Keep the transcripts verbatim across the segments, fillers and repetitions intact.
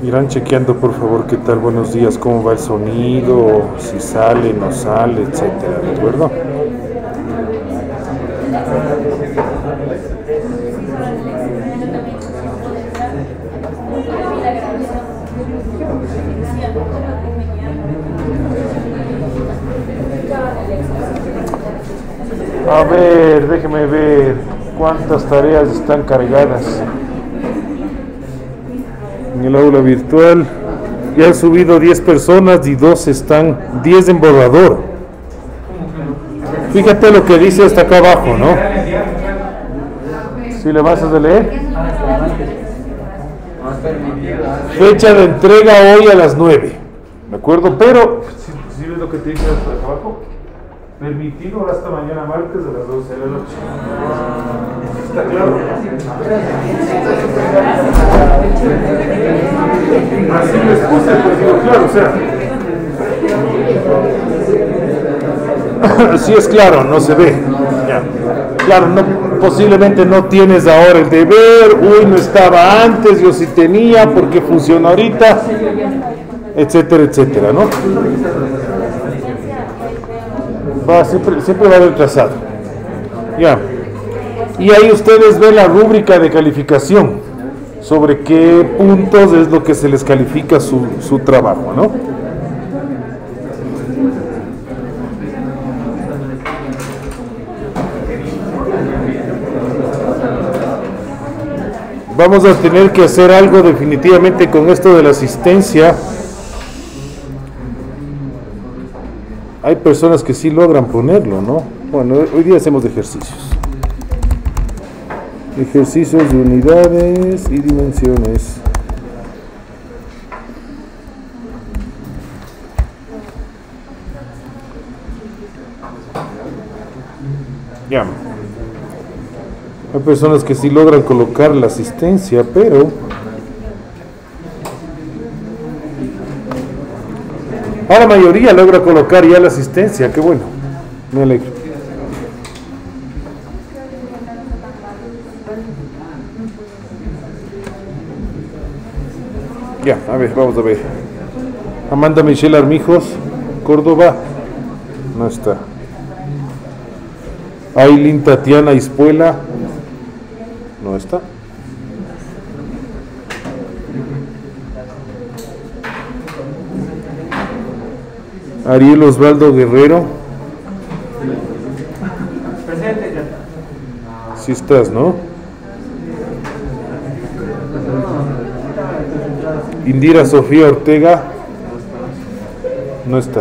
Irán chequeando por favor qué tal, buenos días, cómo va el sonido, si sale, no sale, etcétera, ¿de acuerdo? A ver, déjeme ver cuántas tareas están cargadas en el aula virtual. Ya han subido diez personas y dos están, diez en borrador. Fíjate lo que dice hasta acá abajo, ¿no? ¿Sí le vas a leer? Fecha de entrega hoy a las nueve, ¿de acuerdo? Pero, si ves lo que te dice hasta acá abajo, permitido hasta mañana martes a las doce de la noche. ¿Está claro? Así les puse, pues digo, claro, o sea. Así es claro, no se ve. Ya. Claro, no, posiblemente no tienes ahora el deber, uy, no estaba antes, yo sí tenía, ¿por qué funciona ahorita? Etcétera, etcétera, ¿no? Va, siempre, siempre va a haber trazado. Ya. Y ahí ustedes ven la rúbrica de calificación, sobre qué puntos es lo que se les califica su, su trabajo, ¿no? Vamos a tener que hacer algo definitivamente con esto de la asistencia. Hay personas que sí logran ponerlo, ¿no? Bueno, hoy día hacemos ejercicios. Ejercicios de unidades y dimensiones. Ya. Hay personas que sí logran colocar la asistencia, pero a la mayoría logra colocar ya la asistencia. Qué bueno, me alegro. Ya, a ver, vamos a ver. Amanda Michelle Armijos, Córdoba, no está. Ailín Tatiana Ispuela, no está. Ariel Osvaldo Guerrero. Presente. Sí estás, ¿no? Indira Sofía Ortega. No está.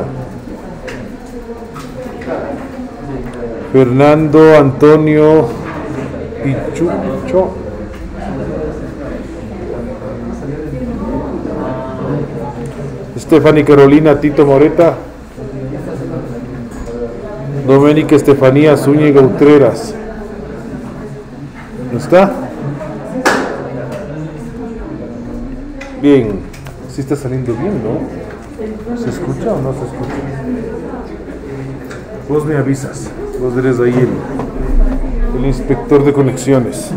Fernando Antonio Pichucho. Stephanie Carolina Tito Moreta. Doménica Estefanía Zúñiga Utreras. ¿No está? Bien. Sí está saliendo bien, ¿no? ¿Se escucha o no se escucha? Vos me avisas. Vos eres ahí el, el inspector de conexiones.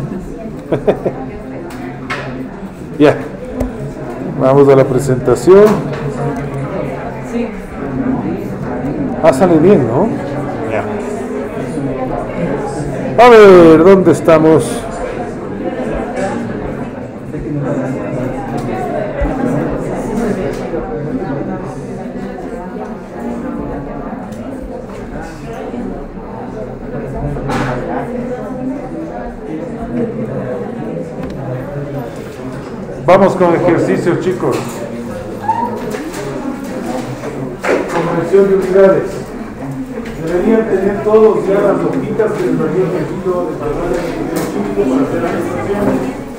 Ya. Vamos a la presentación. Ah, sale bien, ¿no? Ya. A ver, ¿dónde estamos? Vamos con ejercicios, chicos. Conversión de unidades. Deberían tener todos ya las hojitas que les había pedido de pasar el chico para hacer la expresión.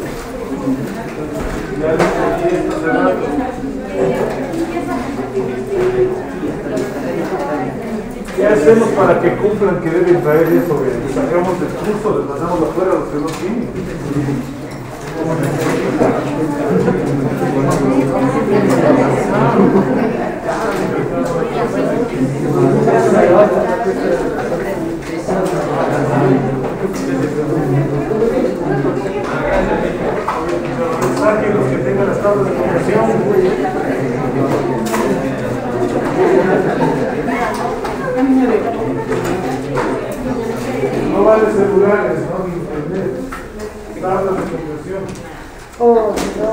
Ya les pedí esto hace rato. ¿Qué hacemos para que cumplan que deben traer eso? Les sacamos del curso, les mandamos afuera a los que no tienen. Saquen los que tengan las tablas de conversión. iguales celulares, no de internet. Tablas de conversión. Oh, no.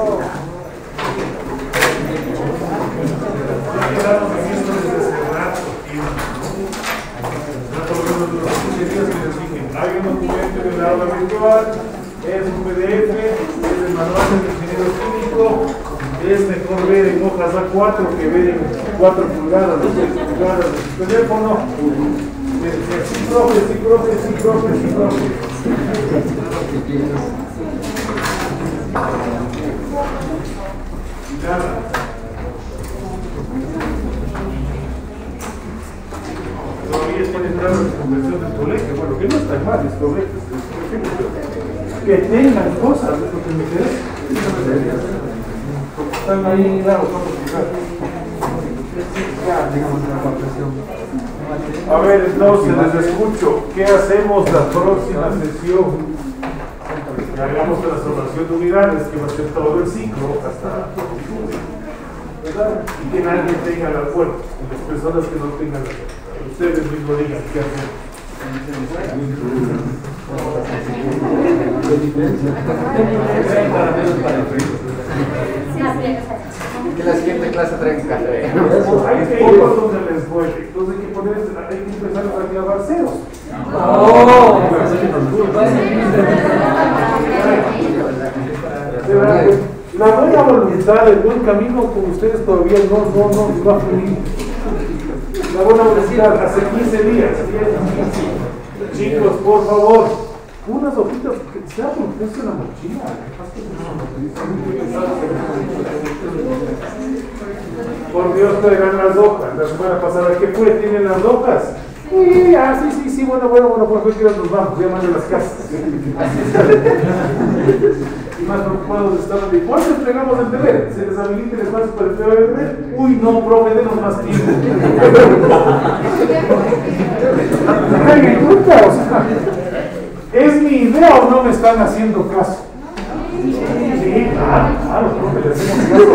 Ya quedamos en esto desde hace rato, tío. Ya por lo menos los quince días que les dije, hay un documento en el aula virtual, es un P D F, es el manual del ingeniero químico, es mejor ver en hojas A cuatro que ver en cuatro pulgadas, seis pulgadas de su teléfono. Sí, profe, sí, profe, sí, profe, sí, profe. Nada. Todavía están entrando en la convención del colegio. Bueno, que no está mal, es correcto. Que tengan cosas, es lo que me interesa. Están ahí, claro, vamos a fijar. A ver, entonces, les escucho. ¿Qué hacemos la próxima sesión? Que hagamos transformación de unidades, que va a ser todo el ciclo, hasta ¿verdad? Y que nadie tenga el acuerdo. Las personas que no tengan el acuerdo. Ustedes mismos digan qué hacemos. Que la siguiente clase traiga un café. Hay tiempos donde les vuelve, entonces hay que poner, hay que empezar a grabar ceros. Oh. La buena voluntad, el buen camino con ustedes todavía no, no, no, no ha fluido. La buena voluntad, hace quince días. Chicos, por favor, unas hojitas, que sea porque es una mochila. Por Dios, traigan las hojas. La semana pasada, ¿qué fue? ¿Tienen las hojas? Sí, ah, sí, sí, sí, bueno, bueno, bueno, por favor, nos vamos, ya mando las casas. Y más preocupados estaban de ¿cuándo entregamos el deber? ¿Se les habilita el espacio para entregar el deber? Uy, no, profe, denos más tiempo. O sea, ¿es mi idea o no me están haciendo caso? Sí, claro, claro, profe, le hacemos caso.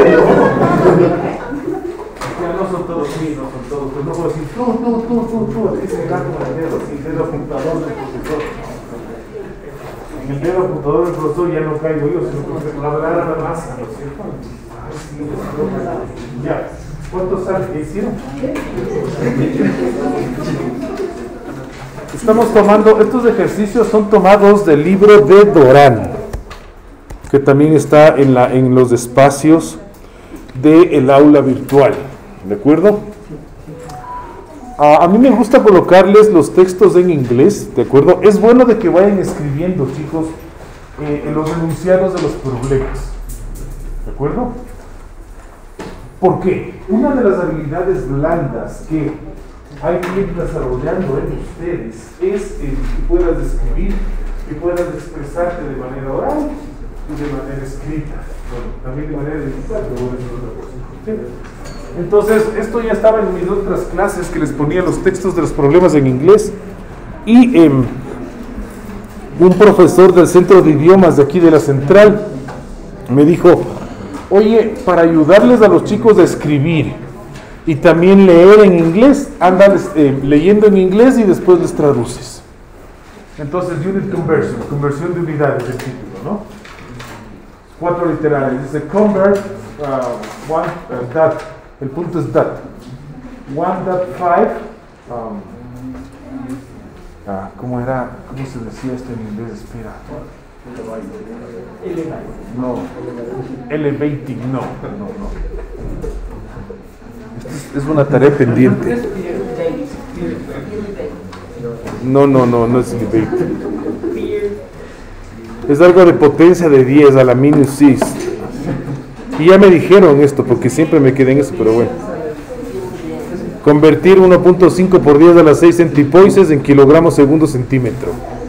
Ya no son todos míos, no son todos, pues no puedo decir tú, tú, tú, tú, tú, así se da con el dedo, así dedo apuntador del profesor. En el dedo apuntador del profesor ya no caigo yo, sino que se hablar a la masa, ¿no es cierto? Ay, sí, ya, ¿cuántos salen? ¿Qué hicieron? Estamos tomando, estos ejercicios son tomados del libro de Dorán, que también está en, la, en los espacios del aula virtual. ¿De acuerdo? Uh, a mí me gusta colocarles los textos en inglés, ¿de acuerdo? Es bueno de que vayan escribiendo, chicos, eh, los enunciados de los problemas. ¿De acuerdo? ¿Por qué? Una de las habilidades blandas que hay que ir desarrollando en ustedes es el que puedas escribir, que puedas expresarte de manera oral y de manera escrita. Bueno, también de manera digital, pero bueno, es otra cosa. Entonces, esto ya estaba en mis otras clases que les ponía los textos de los problemas en inglés y eh, un profesor del centro de idiomas de aquí de la central me dijo, oye, para ayudarles a los chicos a escribir y también leer en inglés, andan eh, leyendo en inglés y después les traduces. Entonces, unit conversion, conversión de unidades, el título, ¿no? Cuatro literales, dice convert uh, one uh, that. El punto es that. one point five. Um, ah, ¿Cómo era? ¿Cómo se decía esto en inglés? Espera. No. Elevating, no. No, no. Esto es, es una tarea pendiente. No, no, no, no es elevating. Es algo de potencia de diez a la minus seis. Y ya me dijeron esto, porque siempre me quedé en eso, pero bueno. Convertir uno punto cinco por diez a la seis centipoises en kilogramos segundo centímetro.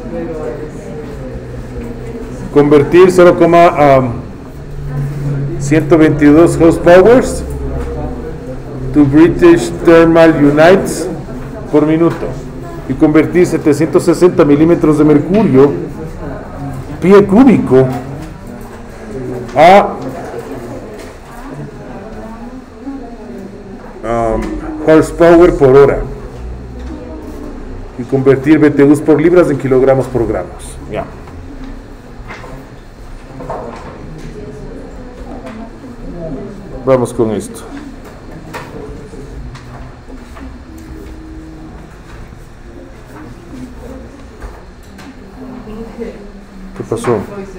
Convertir cero coma ciento veintidós horsepowers to British Thermal Units por minuto. Y convertir setecientos sesenta milímetros de mercurio pie cúbico a Um, horsepower por hora. y convertir B T Us por libras en kilogramos por gramos. Ya. Vamos con esto. ¿Qué pasó?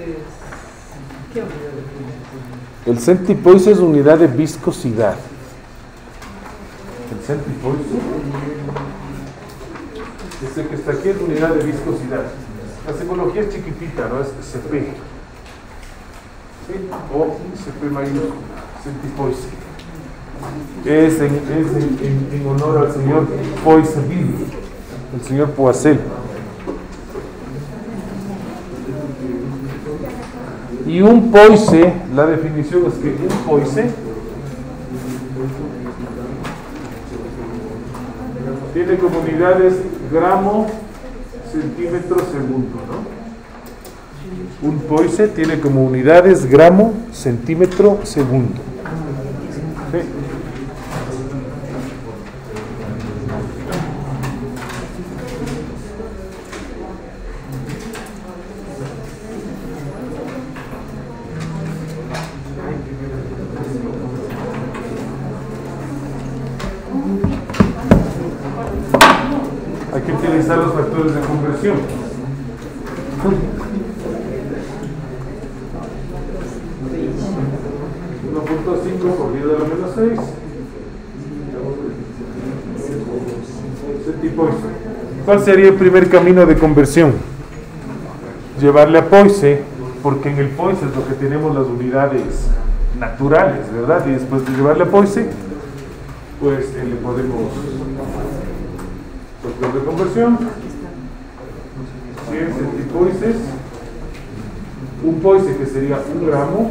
El centipoise es unidad de viscosidad. El centipoise, este que está aquí, es unidad de viscosidad. La simbología es chiquitita, ¿no? Es C P. ¿Sí? O C P mayúscula, centipoise. Es, en, es en, en, en honor al señor Poisseville, el señor Poiseuille. Y un poise, la definición es que un poise tiene como unidades gramo, centímetro, segundo, ¿no? Un poise tiene como unidades gramo, centímetro, segundo. ¿Sí? Hay que utilizar los factores de conversión. uno punto cinco por diez a la menos seis. Centipoise. ¿Cuál sería el primer camino de conversión? Llevarle a poise, porque en el poise es lo que tenemos las unidades naturales, ¿verdad? Y después de llevarle a poise, pues eh, le podemos factor de conversión, cien centipoises, un poise que sería un gramo,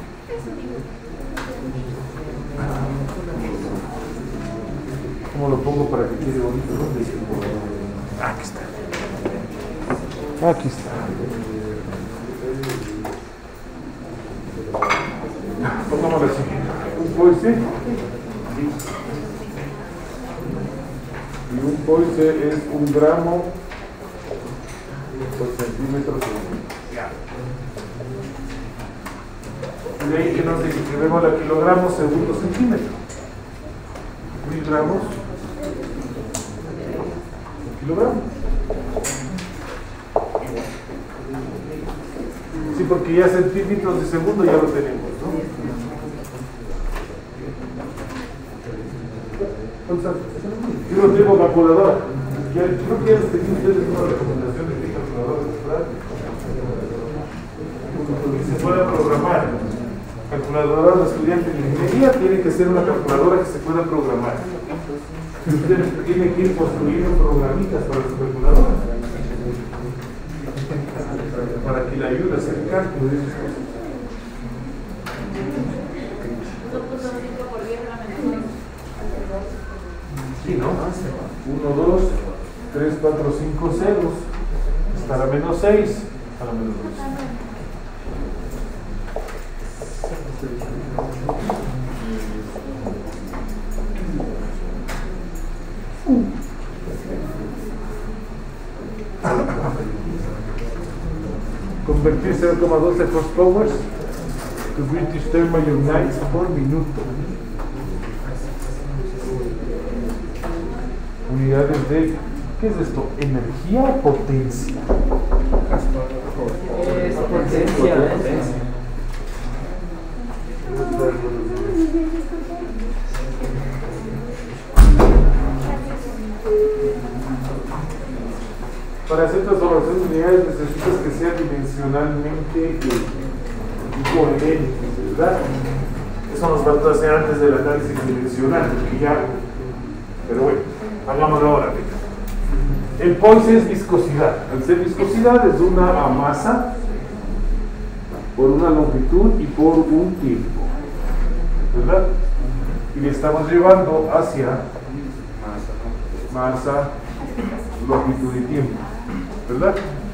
¿cómo lo pongo para que quede bonito? Aquí está, aquí está. Pongámoslo así, un poise y un poise es un gramo por centímetro segundo. De ahí que nos escribimos la kilogramos segundo centímetro. Mil gramos kilogramos. Sí, porque ya centímetros de segundo ya lo tenemos, ¿no? Yo no tengo calculadora. Ya, creo que ya les tenía ustedes una recomendación de qué calculadora comprar. Que se pueda programar. Calculadora de estudiante de ingeniería tiene que ser una calculadora que se pueda programar. Ustedes tienen que ir construyendo programitas para su calculadora, para que le ayude a hacer cálculos de esas cosas. Sí, ¿no? uno, dos, tres, cuatro, cinco ceros. Hasta la menos seis. A la menos dos. Convertir cero coma doce horsepowers to British Thermal Units por minuto. Unidades de, ¿qué es esto? ¿Energía o potencia? Es potencia. Para hacer transformación de unidades necesitas que sea dimensionalmente coherente, ¿verdad? Eso nos faltó hacer antes del análisis dimensional, porque ya, pero bueno, hagámoslo ahora. El poise es viscosidad. Al ser viscosidad es una masa por una longitud y por un tiempo, ¿verdad? Y le estamos llevando hacia masa, longitud y tiempo, ¿verdad?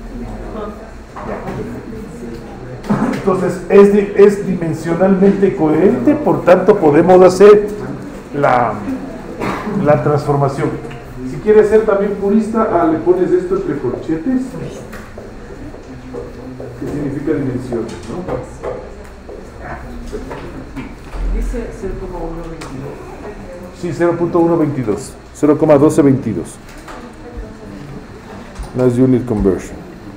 Entonces es, de, es dimensionalmente coherente, por tanto podemos hacer la, la transformación. Si quieres ser también purista, ah, le pones esto entre corchetes, que significa dimensiones, ¿no? Dice cero coma uno veintidós. Sí, cero punto uno veintidós, cero coma doce veintidós. Las unit conversion.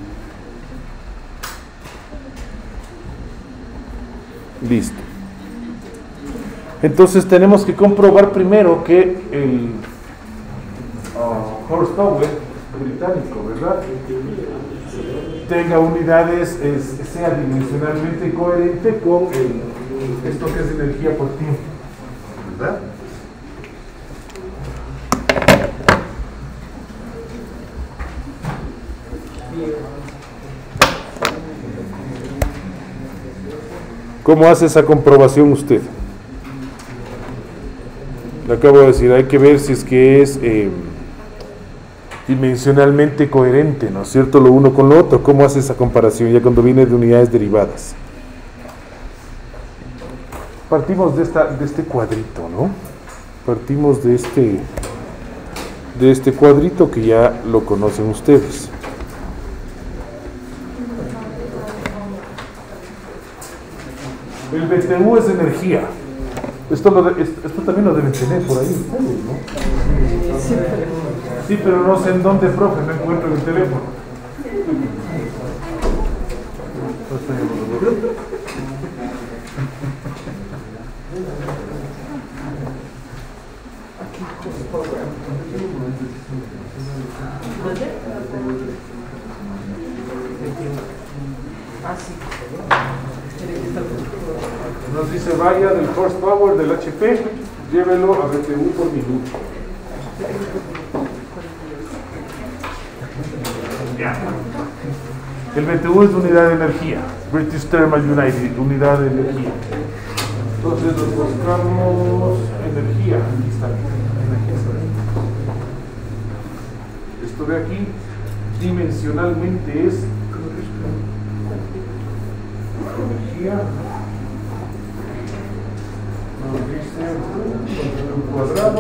Listo. Entonces tenemos que comprobar primero que el uh, horsepower británico, ¿verdad?, tenga unidades, es, sea dimensionalmente coherente con el, esto que es energía por tiempo, ¿verdad? ¿Cómo hace esa comprobación usted? Le acabo de decir, hay que ver si es que es eh, dimensionalmente coherente, ¿no es cierto?, lo uno con lo otro. ¿Cómo hace esa comparación ya cuando viene de unidades derivadas? Partimos de, esta, de este cuadrito, ¿no? Partimos de este, de este cuadrito que ya lo conocen ustedes. El B T U es energía. Esto, lo de, esto, esto también lo deben tener por ahí ustedes, ¿no? Sí, pero no sé en dónde, profe, no encuentro el teléfono. Ah, sí. Nos dice, vaya del horsepower del H P, llévelo a B T U por minuto. Ya. El B T U es unidad de energía, British Thermal United, unidad de energía. Entonces nos buscamos energía, aquí está, energía. Esto de aquí, dimensionalmente es energía. Nos dice un cuadrado,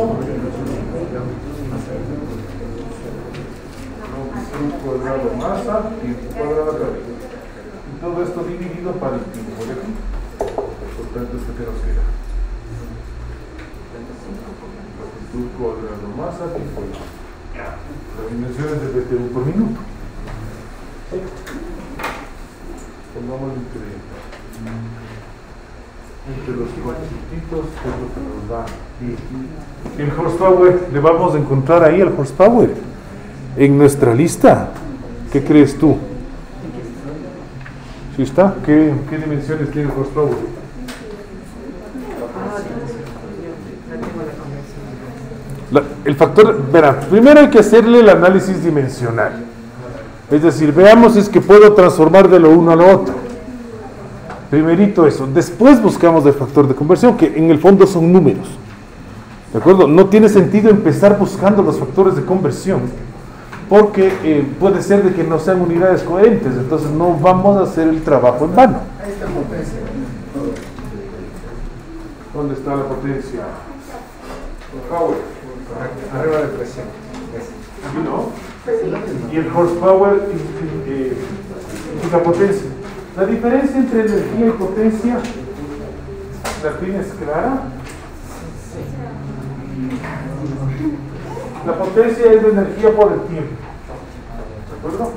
un cuadrado masa y un cuadrado carga. Y todo esto dividido para el tiempo de aquí. Por tanto, esto que nos queda. Un cuadrado masa, tiempo de aquí. Las dimensiones de B T U por minuto. ¿Sí? Pongamos entre, entre los cuatro puntitos, que es lo que nos da. Y el horsepower, le vamos a encontrar ahí el horsepower en nuestra lista. ¿Qué crees tú? ¿Sí está? ¿Qué, qué dimensiones tiene el horsepower? La, el factor, verá, primero hay que hacerle el análisis dimensional. Es decir, veamos si es que puedo transformar de lo uno a lo otro. Primerito eso. Después buscamos el factor de conversión, que en el fondo son números. ¿De acuerdo? No tiene sentido empezar buscando los factores de conversión, porque eh, puede ser de que no sean unidades coherentes. Entonces no vamos a hacer el trabajo en vano. ¿Dónde está la potencia? Power. Arriba de presión. ¿Sí, no? Y el horsepower eh, y la potencia. La diferencia entre energía y potencia, ¿la tienes clara? La potencia es la energía por el tiempo. ¿De acuerdo?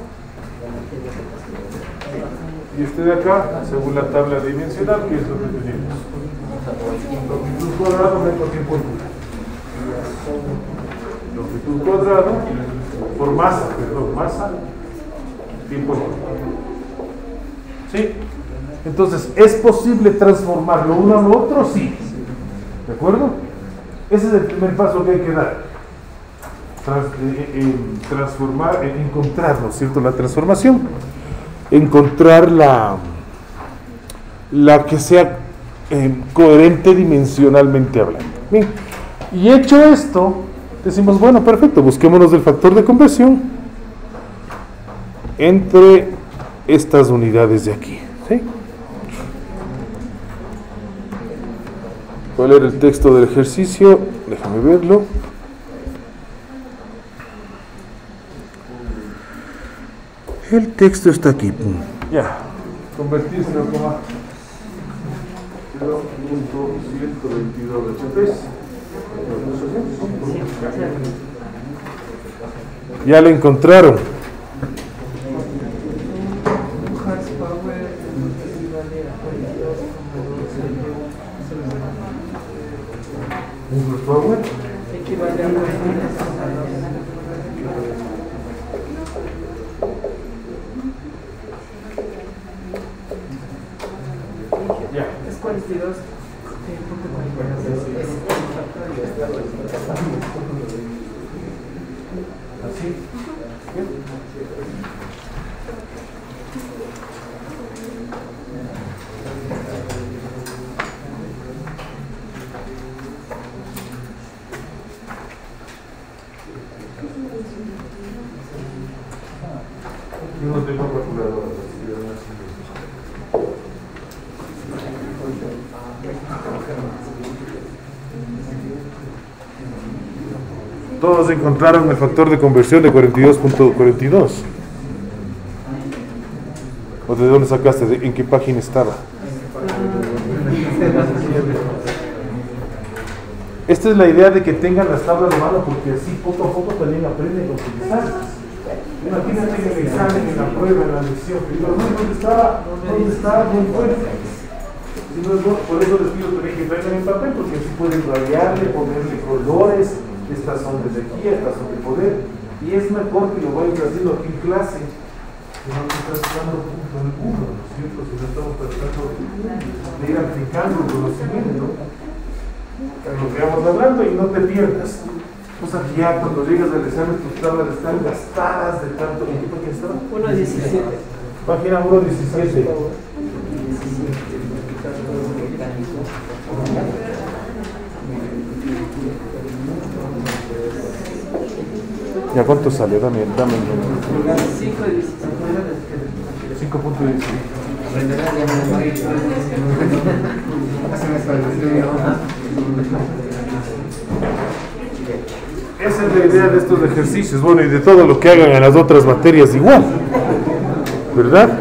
Y este de acá, según la tabla dimensional, que es lo que tenemos. Longitud cuadrada por tiempo pura. Longitud cuadrada por masa, perdón, masa, tiempo. ¿Sí? Entonces, ¿es posible transformar lo uno a lo otro? Sí. ¿De acuerdo? Ese es el primer paso que hay que dar. Trans, eh, eh, transformar, eh, encontrar, ¿no es cierto?, la transformación. Encontrar la, la que sea eh, coherente dimensionalmente hablando. Bien. Y hecho esto, decimos, bueno, perfecto, busquémonos el factor de conversión entre estas unidades de aquí. ¿Sí? ¿Cuál era el texto del ejercicio? Déjame verlo. El texto está aquí. Pum. Ya. Convertir cero coma cero punto ciento veintidós ochenta y seis. Ya lo encontraron. Un power. Equivale a Ya. es cuarenta y dos punto cuarenta y seis. Así. Yo no tengo calculadora, así que no es Todos encontraron el factor de conversión de cuarenta y dos punto cuarenta y dos. ¿O de dónde sacaste? ¿De- ¿En qué página estaba? Esta es la idea de que tengan las tablas de mano, porque así poco a poco también aprenden a utilizarlas. Imagínate en el examen, en la prueba, en la lección. Y digo, no, ¿dónde está? ¿Dónde está? Muy fuerte. Si no es bueno, por eso les pido también que traigan en papel, porque así pueden rayarle, ponerle colores. Estas son desde aquí, estas son de poder. Y es mejor que lo vayan haciendo aquí en clase. Que no se está tratando punto en uno, ¿no es cierto? Si no estamos tratando de ir aplicando el conocimiento, lo que vamos hablando, y no te pierdas. Cosa que ya cuando llegas al examen tus tablas están gastadas de tanto. ¿En qué página estaba? uno diecisiete. Página uno diecisiete. ¿Ya cuánto salió? Dame, dame el número. cinco de diecisiete. cinco punto diecisiete. Esa es la idea de estos ejercicios, bueno, y de todo lo que hagan en las otras materias igual, ¿verdad?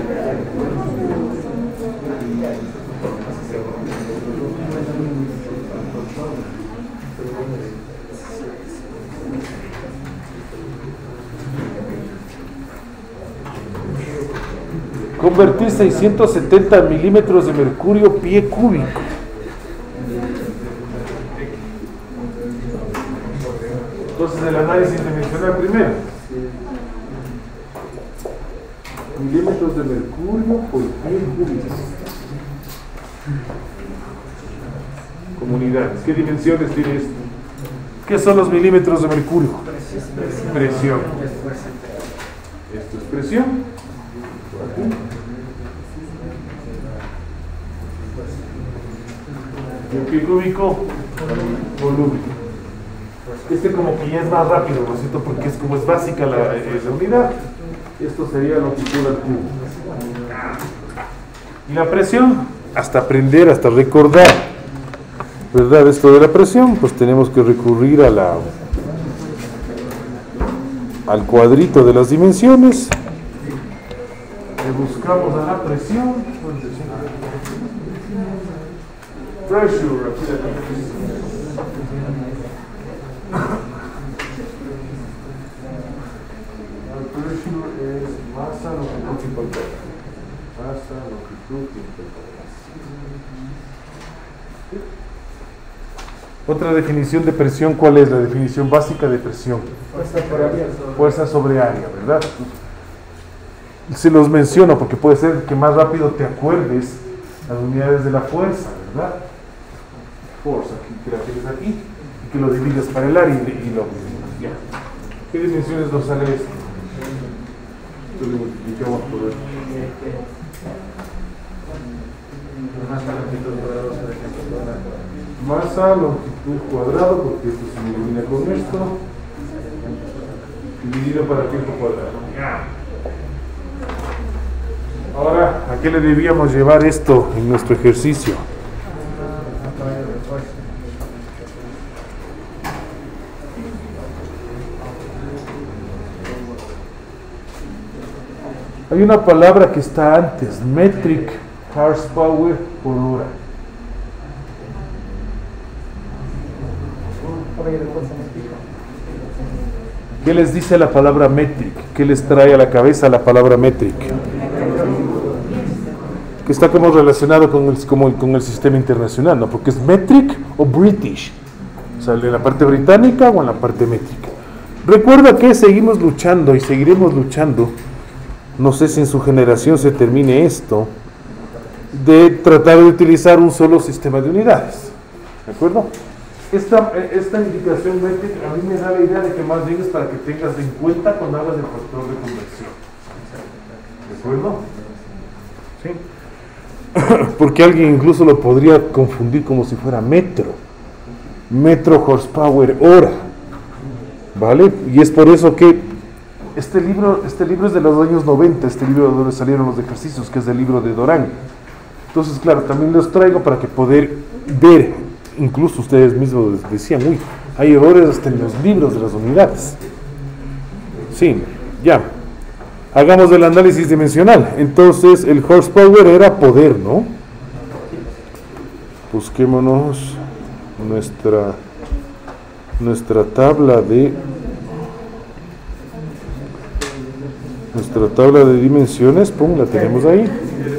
Convertir seiscientos setenta milímetros de mercurio pie cúbico. Entonces el análisis dimensional primero. Milímetros de mercurio por pie cúbico. Comunidades. ¿Qué dimensiones tiene esto? ¿Qué son los milímetros de mercurio? Presión. Esto es presión. Aquí. Y el pie cúbico, volumen. Este como que ya es más rápido, ¿no es cierto? Porque es como es básica la, eh, la unidad. Esto sería longitud al cubo. Y la presión, hasta aprender, hasta recordar, ¿verdad? Esto de la presión, pues tenemos que recurrir a la al cuadrito de las dimensiones. Le buscamos a la presión. Pressure, aquí la tenemos. El pressure es masa, longitud, tiempo al cuadrado. Masa, longitud, tiempo al cuadrado. Otra definición de presión, ¿cuál es la definición básica de presión? Fuerza por área. Fuerza sobre área, ¿verdad? Se los menciono porque puede ser que más rápido te acuerdes las unidades de la fuerza, ¿verdad? Force, aquí, que la tienes aquí, y que lo divides para el área y, y lo ya. ¿Qué dimensiones nos sale esto? Esto lo multiplicamos por el masa, longitud cuadrado, porque esto se elimina con esto, dividido para tiempo cuadrado. Ya. Ahora, ¿a qué le debíamos llevar esto en nuestro ejercicio? Hay una palabra que está antes, metric horsepower por hora. ¿Qué les dice la palabra metric? ¿Qué les trae a la cabeza la palabra metric? Que está como relacionado con el, como el, con el sistema internacional, ¿no? Porque es metric o British. O sea, en la parte británica o en la parte métrica. Recuerda que seguimos luchando y seguiremos luchando. No sé si en su generación se termine esto, de tratar de utilizar un solo sistema de unidades. ¿De acuerdo? Esta, esta indicación métrica a mí me da la idea de que más bien es para que tengas en cuenta cuando hagas el factor de conversión. ¿De acuerdo? ¿Sí? Porque alguien incluso lo podría confundir como si fuera metro. Metro horsepower hora. ¿Vale? Y es por eso que este libro, este libro es de los años noventa, este libro donde salieron los ejercicios, que es del libro de Dorán. Entonces, claro, también los traigo para que poder ver, incluso ustedes mismos decían, uy, hay errores hasta en los libros de las unidades. Sí, ya. Hagamos el análisis dimensional. Entonces, el horsepower era poder, ¿no? Busquémonos nuestra, nuestra tabla de... Nuestra tabla de dimensiones, pum, la tenemos ahí.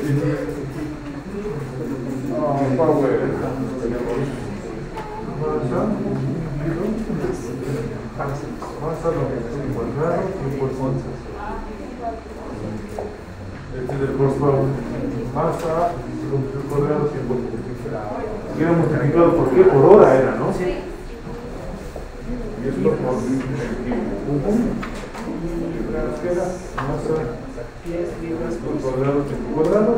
Este es el horsepower. Masa, cuadrado, tiempo. Y era multiplicado por qué? Por hora era, ¿no? Y esto por masa, por cuadrado, tiempo cuadrado.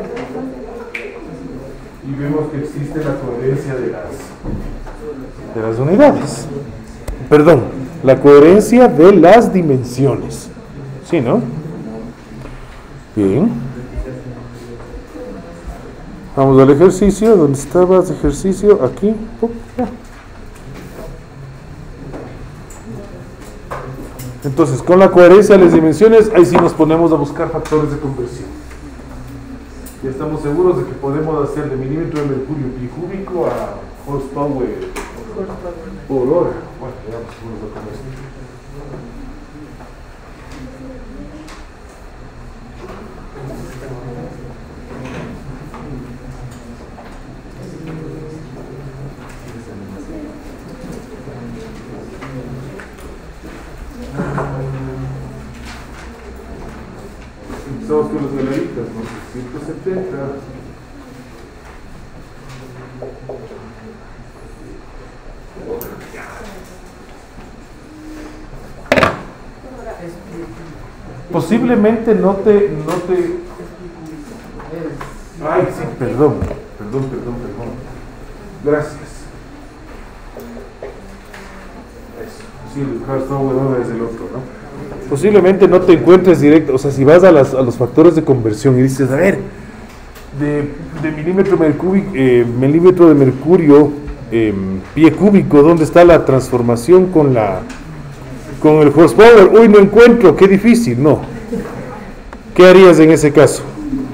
Y vemos que existe la coherencia de las, de las unidades. Perdón, la coherencia de las dimensiones. ¿Sí, no? Bien. Vamos al ejercicio. ¿Dónde estabas? Ejercicio. Aquí. Pum, ya. Entonces, con la coherencia de las dimensiones, ahí sí nos ponemos a buscar factores de conversión. Ya estamos seguros de que podemos hacer de milímetro de mercurio pi cúbico a horsepower por hora. Bueno, veamos cómo nos va con esto. Empezamos con los veladitas, ¿no? ciento setenta. Posiblemente no te, no te... Ay, sí, perdón, perdón, perdón, perdón. Gracias. Eso, sí, el horsepower es el otro, ¿no? Posiblemente no te encuentres directo, o sea, si vas a, las, a los factores de conversión y dices, a ver, de, de milímetro, mercurio, eh, milímetro de mercurio, eh, pie cúbico, ¿dónde está la transformación con la con el horsepower? Uy, no encuentro, qué difícil, no. ¿Qué harías en ese caso?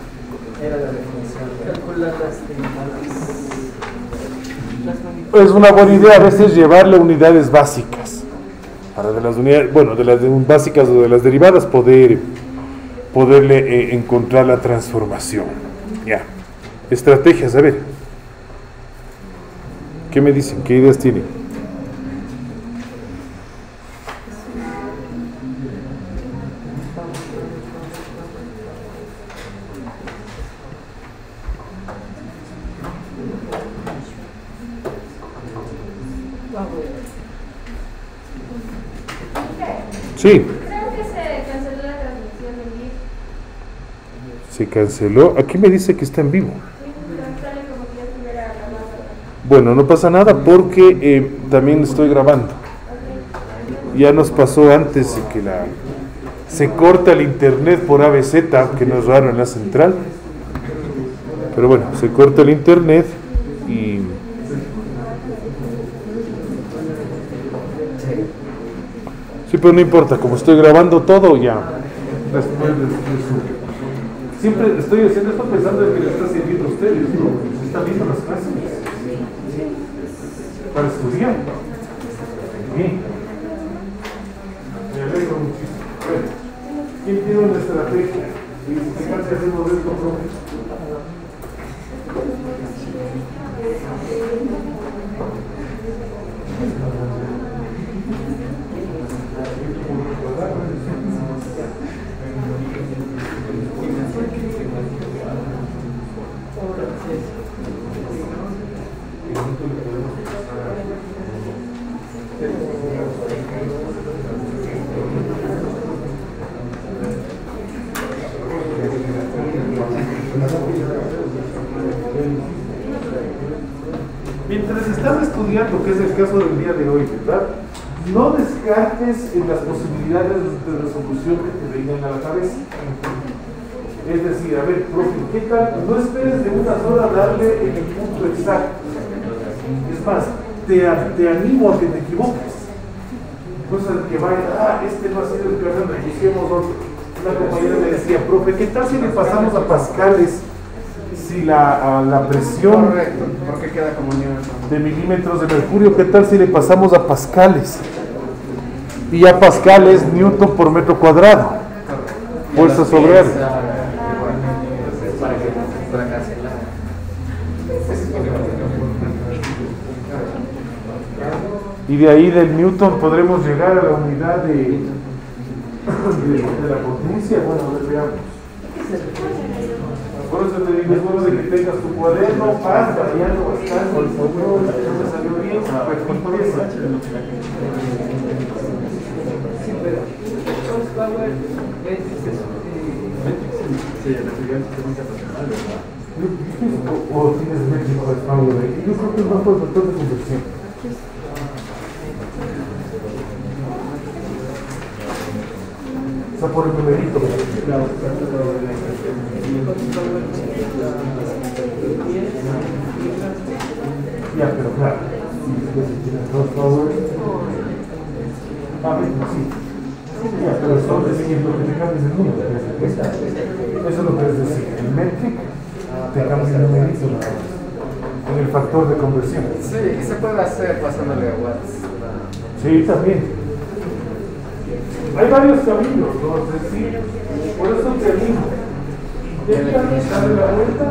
Es una buena idea a veces llevarle unidades básicas. Para de las unidades, bueno, de las de, básicas o de las derivadas, poder poderle eh, encontrar la transformación. Ya. Estrategias, a ver. ¿Qué me dicen? ¿Qué ideas tienen? Sí. Creo que se canceló la transmisión en vivo. Se canceló. Aquí me dice que está en vivo. Sí, pero sale como que ya estuviera grabado. Bueno, no pasa nada porque eh, también estoy grabando. Ya nos pasó antes de que la se corta el internet por A B Z, que no es raro en la central. Pero bueno, se corta el internet y sí, pero no importa, como estoy grabando todo ya después de, de su... Siempre estoy haciendo esto pensando en que le está sirviendo a ustedes, ¿no? ¿Están viendo las clases? Para estudiar. Bien. Me alegro muchísimo. Bueno, ¿quién tiene una estrategia? Y si hacemos esto, profe. Mientras estás estudiando, que es el caso del día de hoy, ¿verdad? No descartes en las posibilidades de resolución que te vengan a la cabeza. Es decir, a ver, profe, ¿qué tal? No esperes de una sola darle en el punto exacto. Es más, te, te animo a que te equivoques. Cosa que vaya, ah, este no ha sido el que le pusimos otro. Una compañera me decía, profe, ¿qué tal si le pasamos a pascales? Si la, a la presión Correcto, porque queda como newton de milímetros de mercurio, ¿qué tal si le pasamos a pascales? Y ya pascal es newton por metro cuadrado, fuerza sobre área. para que pueda cancelar. Y de ahí del newton podremos llegar a la unidad de, de, de la potencia. Bueno, a ver, veamos. Por eso te digo, es bueno de que tengas tu cuaderno, paz, variando bastante, por favor, no me salió bien, pues empieza. Sí, pero horsepower, Matrix es sí, la teoría del sistema internacional, ¿verdad? O tienes métrico de power, yo creo que es más por el factor de conversión. O sea, por el numerito. Claro, ya, pero claro, si tienes dos powers, ah, sí. Ya, pero eso es decir, lo que te cambies el número. Eso es lo que es decir. El metric te cambia el numerito nada más. En el factor de conversión. sí, se puede hacer pasándole a watts. Sí, también. Hay varios caminos, ¿no? Es decir, por eso te animo. Intenta darle la vuelta.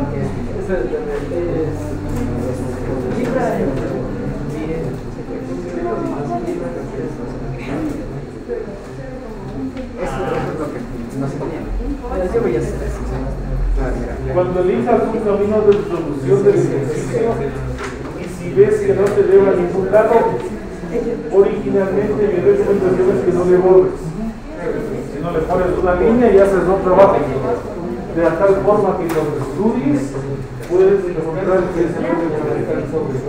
Eso es lo que no se tiene. Yo voy a hacer eso. Cuando elijas un camino de solución del ejercicio y si ves que no te lleva a ningún lado, originalmente mi recomendación es que no le borres. Si no le pones una línea y haces otro trabajo. De tal forma que cuando estudies puedes encontrar que es el único que está sobre.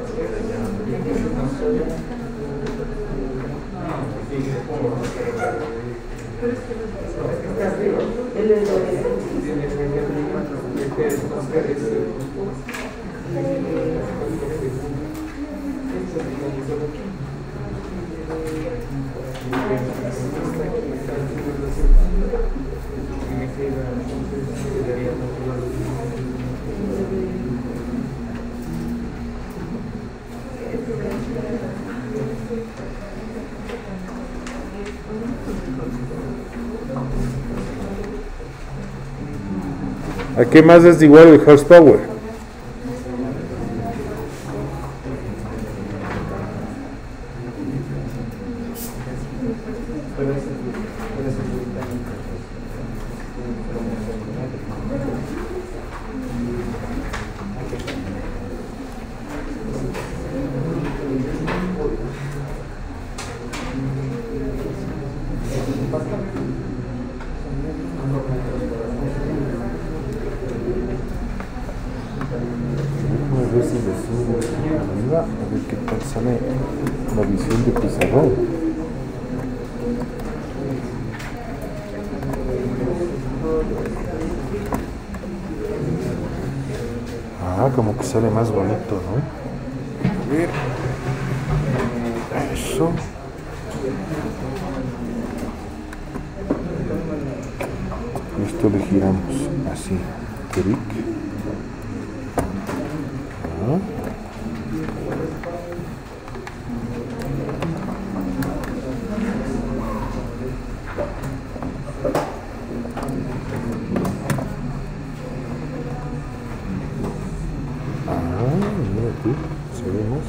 ¿A qué más es igual el horsepower? A ver si le subo arriba, a ver qué tal sale la visión de pizarrón. Ah, como que sale más bonito, ¿no? A ver. Eso. Esto le giramos así. Clic. Ah. Aquí, seguimos.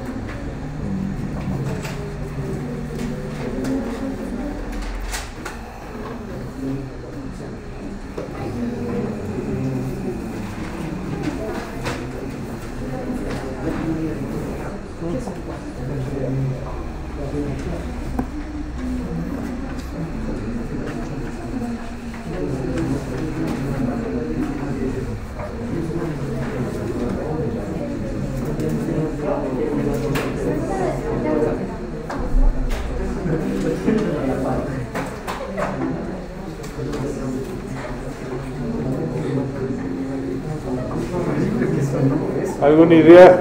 ¿Alguna idea?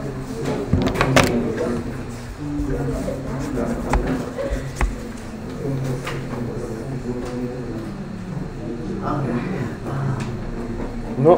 No.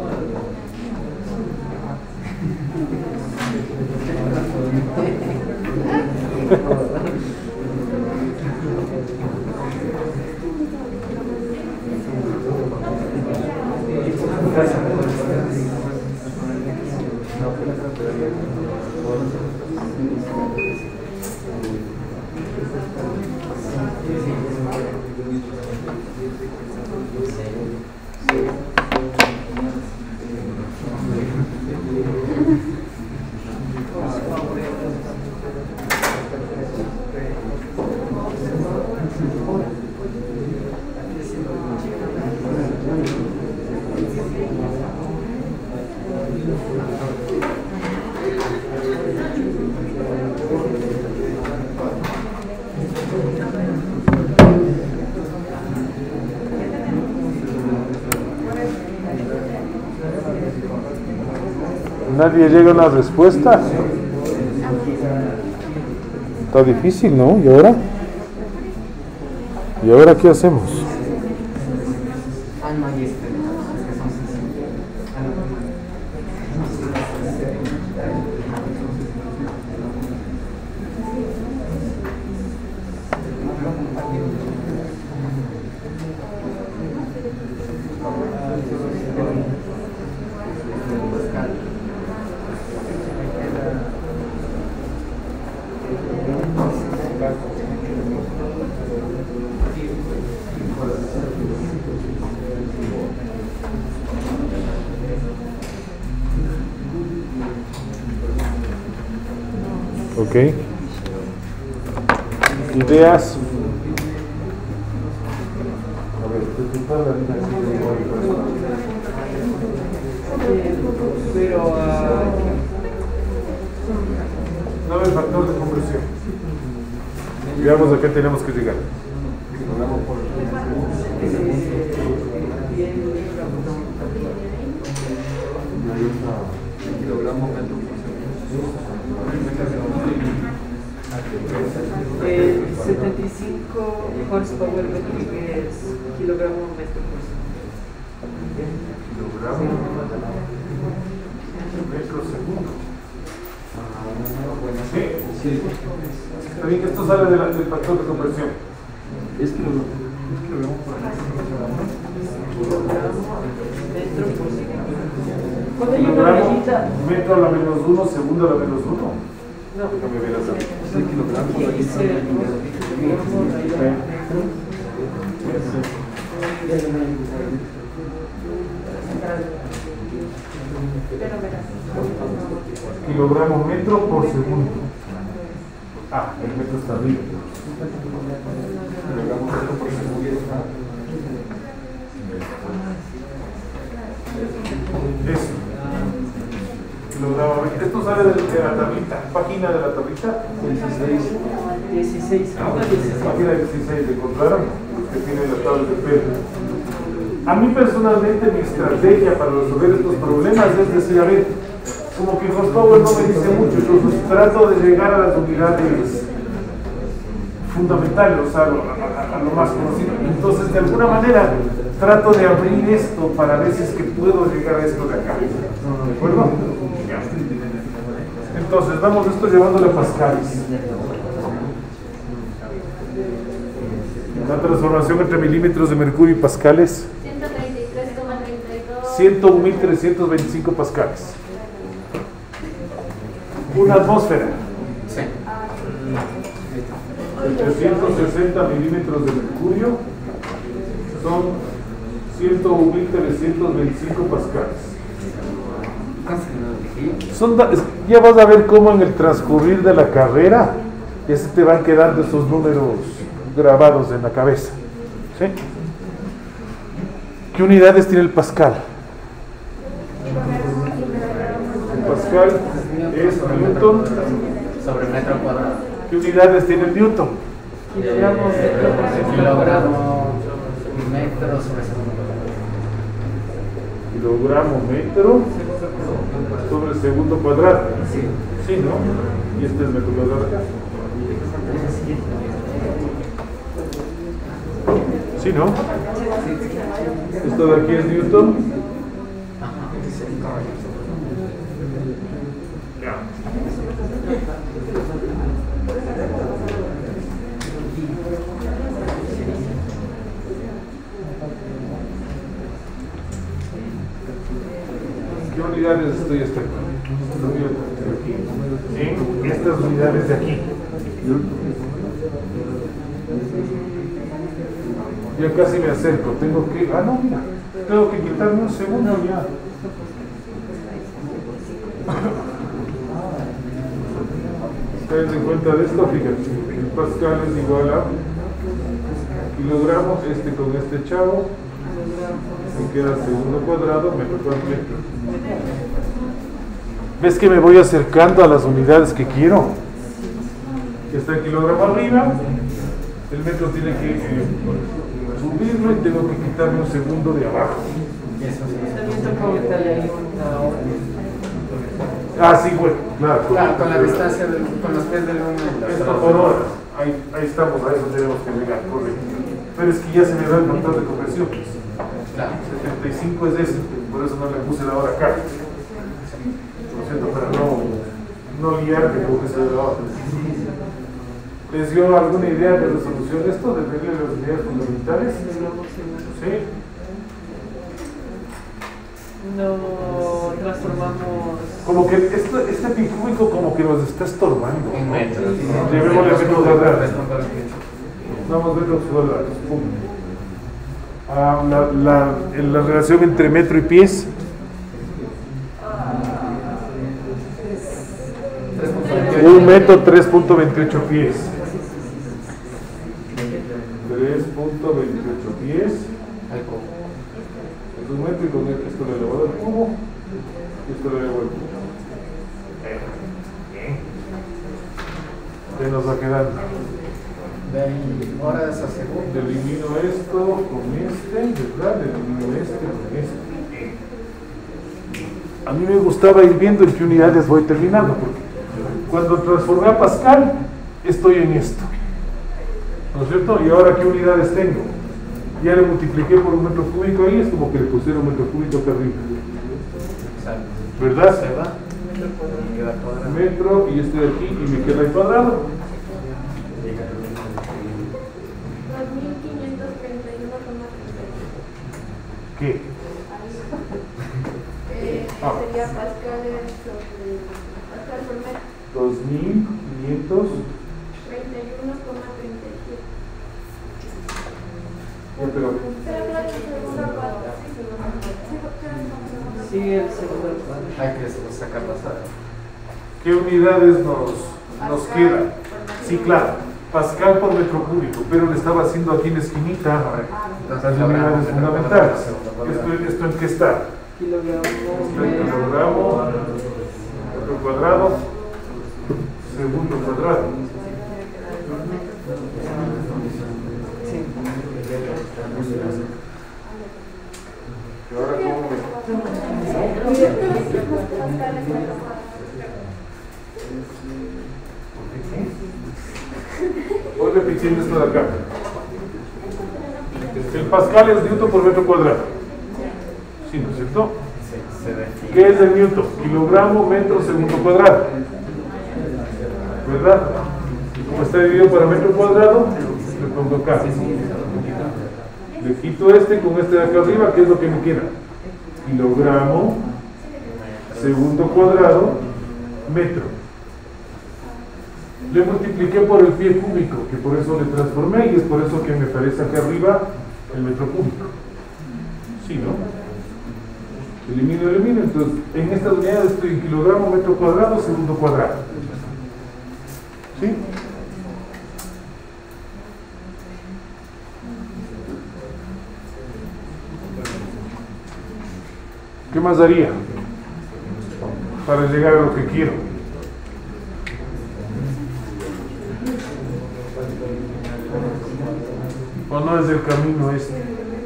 Nadie llega a una respuesta. Está difícil, ¿no? ¿Y ahora? ¿Y ahora qué hacemos? Ok. Ideas. A ver, pero uh, no el factor de conversión. Veamos a qué tenemos que llegar. Eh, setenta y cinco horsepower metro, que es kilogramo metro por segundo. Kilogramo metro segundo. Sí, sí. Está bien que esto sale de la, del factor de conversión. Es que lo, es que lo vemos por aquí. Kilogramo metro por segundo. Cuando hay una Kilogramo rayita. metro a la menos uno, segundo a la menos uno. No, Déjame ver esa. Es el kilogramo. aquí dice kilogramo metro. Kilogramo metro por segundo. Ah, el metro está arriba. Kilogramo metro por segundo. Eso. Kilogramo. Esto sale de, de la tablita. Página de la tablita. dieciséis. dieciséis. Página dieciséis. ¿Encontraron? Que tiene la tabla de Pedro. A mí personalmente mi estrategia para resolver estos problemas es decir, a ver, como que horsepower no me dice mucho, entonces trato de llegar a las unidades fundamentales, o sea, a, a, a lo más conocido. Entonces, de alguna manera, trato de abrir esto para ver si es que puedo llegar a esto de acá. ¿De acuerdo? Ya. Entonces, vamos esto llevándole a pascales. La transformación entre milímetros de mercurio y pascales. ciento treinta y tres coma treinta y dos. ciento un mil trescientos veinticinco pascales. Una atmósfera. Sí. trescientos sesenta milímetros de mercurio son ciento un mil trescientos veinticinco pascales. Son da- ya vas a ver cómo en el transcurrir de la carrera ya se te van quedando esos números grabados en la cabeza. ¿Sí? ¿Qué unidades tiene el pascal? El pascal es newton. Sobre metro cuadrado. ¿Qué unidades tiene el newton? Kilogramos de Kilogramo, metro sobre segundo. Kilogramo metro sobre segundo cuadrado. Sí. Sí, ¿no? Y este es metro cuadrado acá. Sí, ¿no? Esto de aquí es newton. Ya. ¿Qué unidades estoy hasta aquí? En estas unidades de aquí. Ya casi me acerco, tengo que... Ah, no, mira, tengo que quitarme un segundo ya. Ten en cuenta de esto, fíjate, el pascal es igual a kilogramos, este con este chavo, me queda segundo cuadrado, metro cuadrado. ¿Ves que me voy acercando a las unidades que quiero? Está el kilogramo arriba, el metro tiene que eh, subirlo y tengo que quitarme un segundo de abajo. También toca quitarle ahí una hora. Ah, sí, bueno, claro. Claro, con la distancia, del, con los pies del uno y los Esto otros. por horas. Ahí, ahí estamos, a eso tenemos que llegar, correcto. Pero es que ya se me da el montón de conversión. Pues. Claro. setenta y cinco es ese, por eso no le puse la hora acá. Lo siento, para no, no liarme con ese de la hora. ¿Les dio alguna idea de resolución de esto? ¿De verle las ideas fundamentales? ¿Sí? No transformamos. Como que este, este picúbico como que nos está estorbando. Un metro. Llevémosle a metros cuadrados. Tres punto veintiocho. Vamos a ver los cuadrados. Pum. Ah, la, la, en la relación entre metro y pies. tres punto veintiocho. Un metro, tres punto veintiocho pies. tres punto veintiocho pies. Al cubo. Es un metro y con esto le elevado al cubo. Y esto le elevado al cubo. Bien. ¿Qué nos va quedando? veinte horas a segundo. Elimino esto con este, ¿verdad? Elimino este con este. A mí me gustaba ir viendo en qué unidades voy terminando, porque cuando transformé a Pascal, estoy en esto. ¿No es cierto? ¿Y ahora qué unidades tengo? Ya le multipliqué por un metro cúbico ahí, es como que le pusieron un metro cúbico acá arriba. Exacto. ¿Verdad? Se va. Y queda cuadrado. Metro y este de aquí y me queda el cuadrado. dos mil quinientos treinta y uno coma treinta y uno. ¿Qué? Eh, Ah. Sería Pascal sobre Pascal por metro. dos mil quinientos. treinta y uno coma treinta y siete. Ya, pero Pero claro, segundo cuadro. Sigue el segundo cuadro. Hay que sacar las horas. ¿qué unidades nos, nos quedan? Sí, claro. Pascal por metro cúbico, pero le estaba haciendo aquí en la esquinita las unidades fundamentales. ¿Esto, esto en qué está? Kilogramo, Está en metro. kilogramo, metro cuadrado, segundo cuadrado. Sí. ¿Y ahora cómo me... Voy repitiendo esto de acá. El Pascal es newton por metro cuadrado. Sí, ¿no es cierto? ¿Qué es el newton? Kilogramo, metro, segundo cuadrado. ¿Verdad? Como está dividido para metro cuadrado, le pongo acá. Le quito este con este de acá arriba, que es lo que me queda. Kilogramo, segundo cuadrado, metro. Le multipliqué por el pie cúbico, que por eso le transformé, y es por eso que me aparece acá arriba el metro cúbico. ¿Sí, no? Elimino, elimino. Entonces, en esta unidad estoy en kilogramo, metro cuadrado, segundo cuadrado. ¿Sí? ¿Qué más daría para llegar a lo que quiero? ¿O no es el camino este?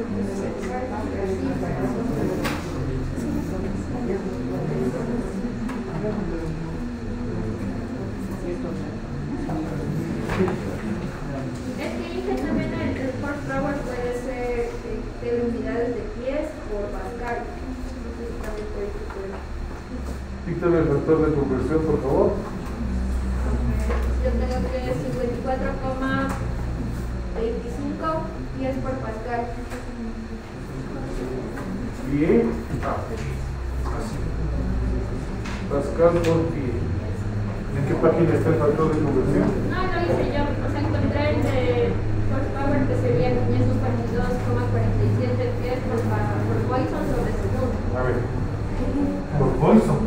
Es que dije también el, el horsepower puede ser eh, de unidades de pies por Pascal. No sé si también puede ser. Díctame el factor de conversión, por favor. Yo tengo que cincuenta y cuatro coma veinticinco pies por Pascal. Pie. Ah, así. Pascal por pie. ¿En qué página está el factor de conversión? No, lo hice yo. O sea, encontré el de horsepower que sería quinientos cuarenta y dos coma cuarenta y siete pies por, por Poisson sobre segundo. A ver. Por Poisson.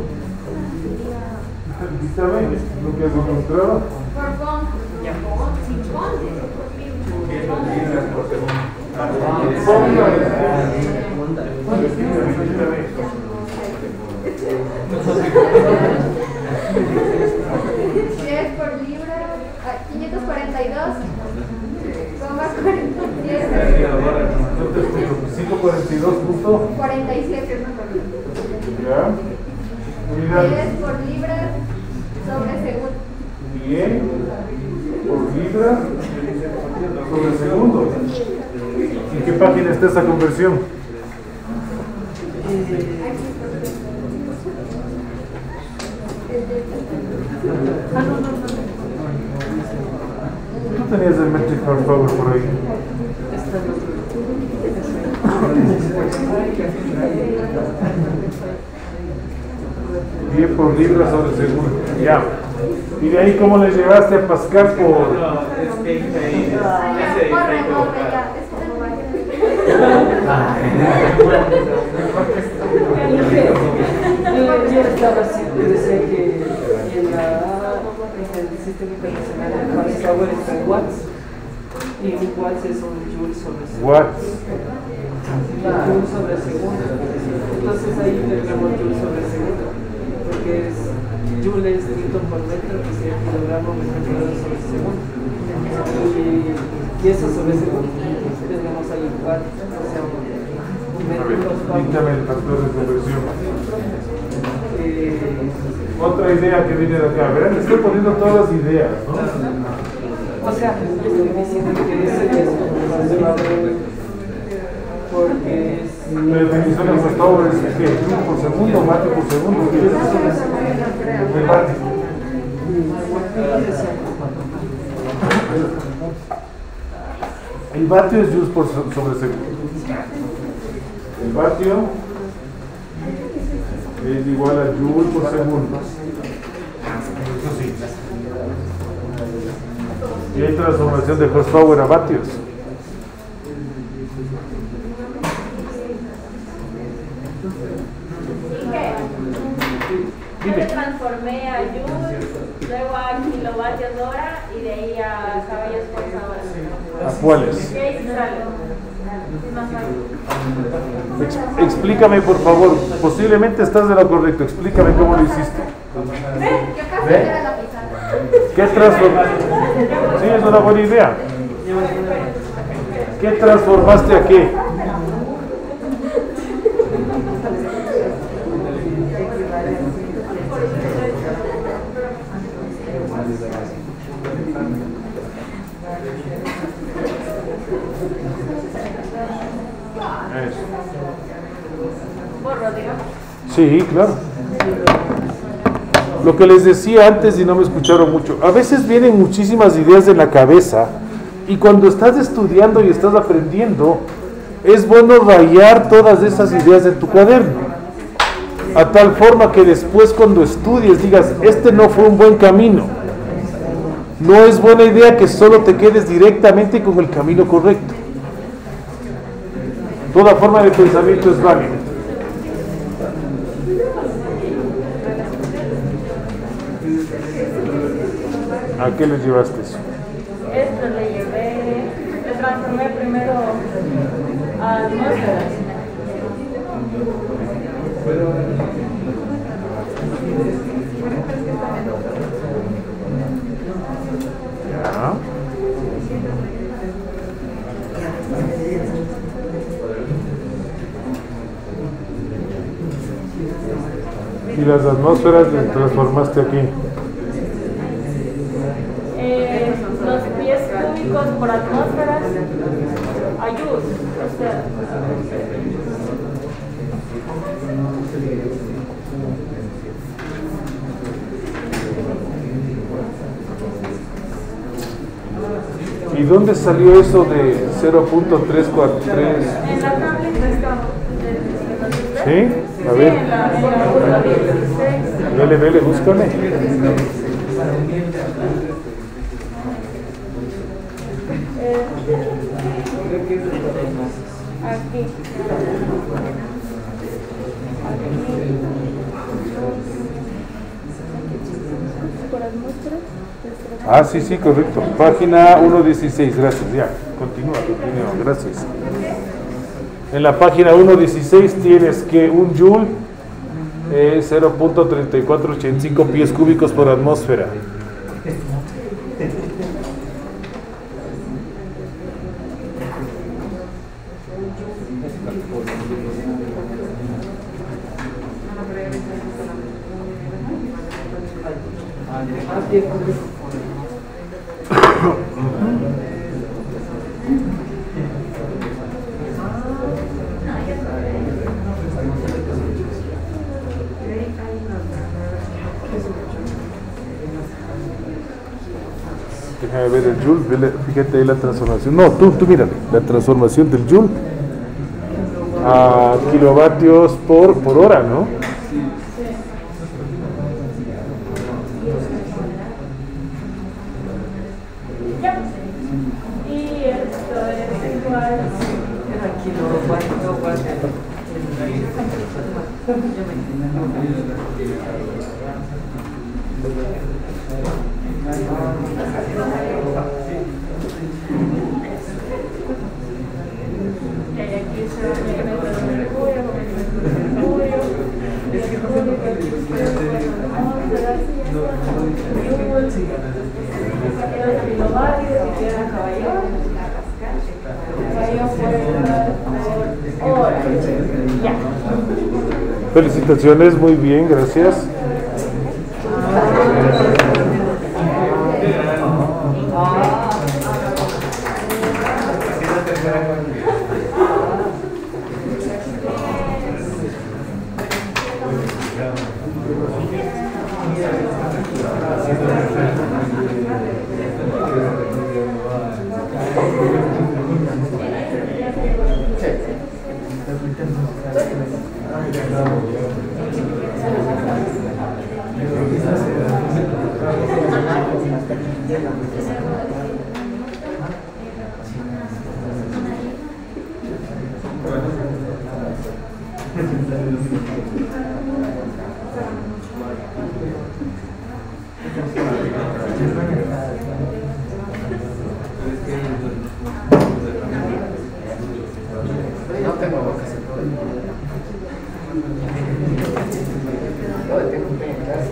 Dígame lo que has encontrado. Por Bond. Sin Bond, dice por mí. Pies por libra, quinientos cuarenta y dos coma cuarenta y siete. cinco cuarenta y dos punto cuarenta y siete. Ya. Unidades. Pies por libra sobre segundo. Bien. Por libra sobre segundo. ¿En qué página está esa conversión? ¿Tú tenías el metric horsepower por ahí? diez por libra sobre segundo. Ya. ¿Y de ahí cómo le llevaste a Pascal por...? No, es que ahí, Corre, corre, ya. Eso no va a Yo estaba así, decía que en, la, en el sistema internacional el horsepower está en watts y un watts es un joule sobre segundo. Watts. La joule sobre segundo. Entonces ahí tendríamos joule sobre segundo, porque es joule es newton por metro, que sería kilogramo metro cuadrado sobre segundo. Y, y eso sobre segundo tendríamos ahí watts, o sea, un metro horsepower. Dígame el factor de conversión. Eh, Otra idea que viene de acá. Verán, estoy poniendo todas las ideas, ¿no? O sea, estoy diciendo que ese es un conservador porque es... La definición de horsepower es que joule por segundo, vatio por segundo. ¿Qué es eso? El vatio. El vatio es joule por so- sobre segundo. El vatio es igual a joule por segundo. Eso sí. Y hay transformación de horsepower a vatios. Yo le transformé a Joule, luego a kilovatios hora y de ahí a caballos por hora. ¿A cuáles? Y ahí sí sale. Es más fácil. Ex- explícame, por favor. Posiblemente estás de lo correcto. Explícame cómo lo hiciste. Yo casi era la pizarra. ¿Qué transformaste? Sí, es una buena idea. ¿Qué transformaste a qué? Sí, claro. Lo que les decía antes y no me escucharon mucho, a veces vienen muchísimas ideas en la cabeza y cuando estás estudiando y estás aprendiendo, es bueno rayar todas esas ideas en tu cuaderno, a tal forma que después cuando estudies digas, este no fue un buen camino. No es buena idea que solo te quedes directamente con el camino correcto. Toda forma de pensamiento es válida. ¿A qué le llevaste eso? Esto le llevé, le transformé primero a atmósferas. Ya. Y las atmósferas las transformaste aquí. Eh, los pies cúbicos por atmósferas, ayud, o sea. ¿Y dónde salió eso de cero punto trescientos cuarenta y tres? En la tablet está. ¿Sí? A Sí, ver. en la, en la curva dieciséis. Vele, vele, búscame. Eh, aquí. Por atmósferas. Ah, sí, sí, correcto. Página ciento dieciséis, gracias. Ya, continúa, continúa, gracias. En la página ciento dieciséis tienes que un joule es cero punto tres cuatro ocho cinco pies cúbicos por atmósfera. Déjame ver el joule, vele, fíjate ahí la transformación. No, tú, tú mírale, la transformación del joule a kilovatios por, por hora, ¿no? Ya. Y esto es igual. Y aquí se va a meter el mercurio, con el mercurio, los kilovatios y queda caballón. Caballón por hora. Ya. Felicitaciones, muy bien, gracias. No tengo boca, se puede. No, tengo que clase.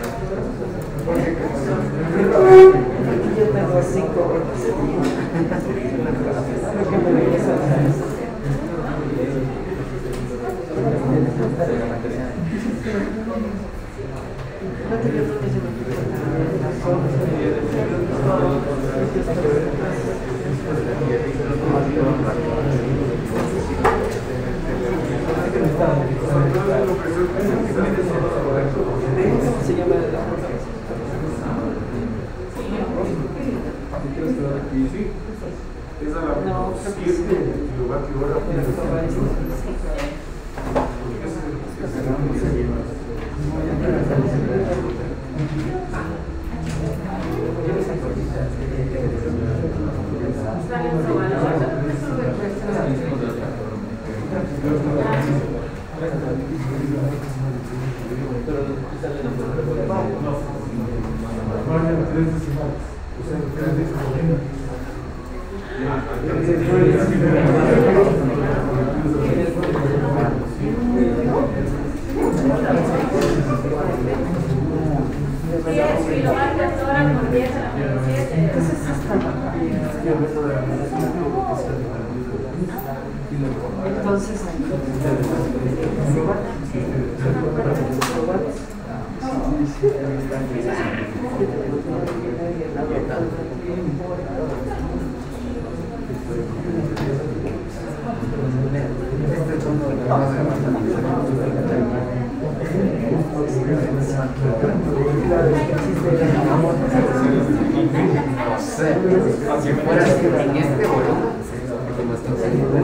Yo tengo cinco horas. Gracias. tres decimales. O sea, tres decimales. Si lo marcas ahora con diez a la menos siete. Entonces, Este es uno de los más no sé, si fuera en este volumen, como está haciendo.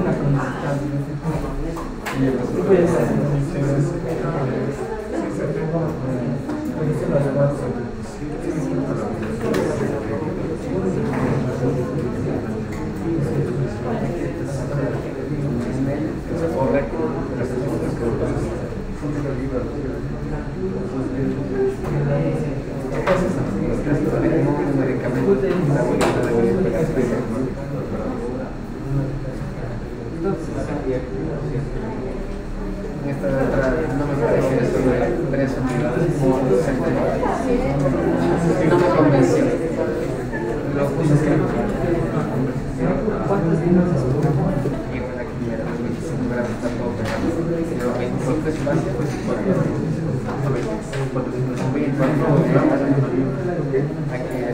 Esta otra no me parece esto de tres unidades como centenares. No me convenció. Lo puse escrito. ¿cuántos dinos es? Y bueno, aquí me da veinticinco gramos, está todo pegado. Pero veinticinco espacios, pues veinticuatro gramos. Aquí el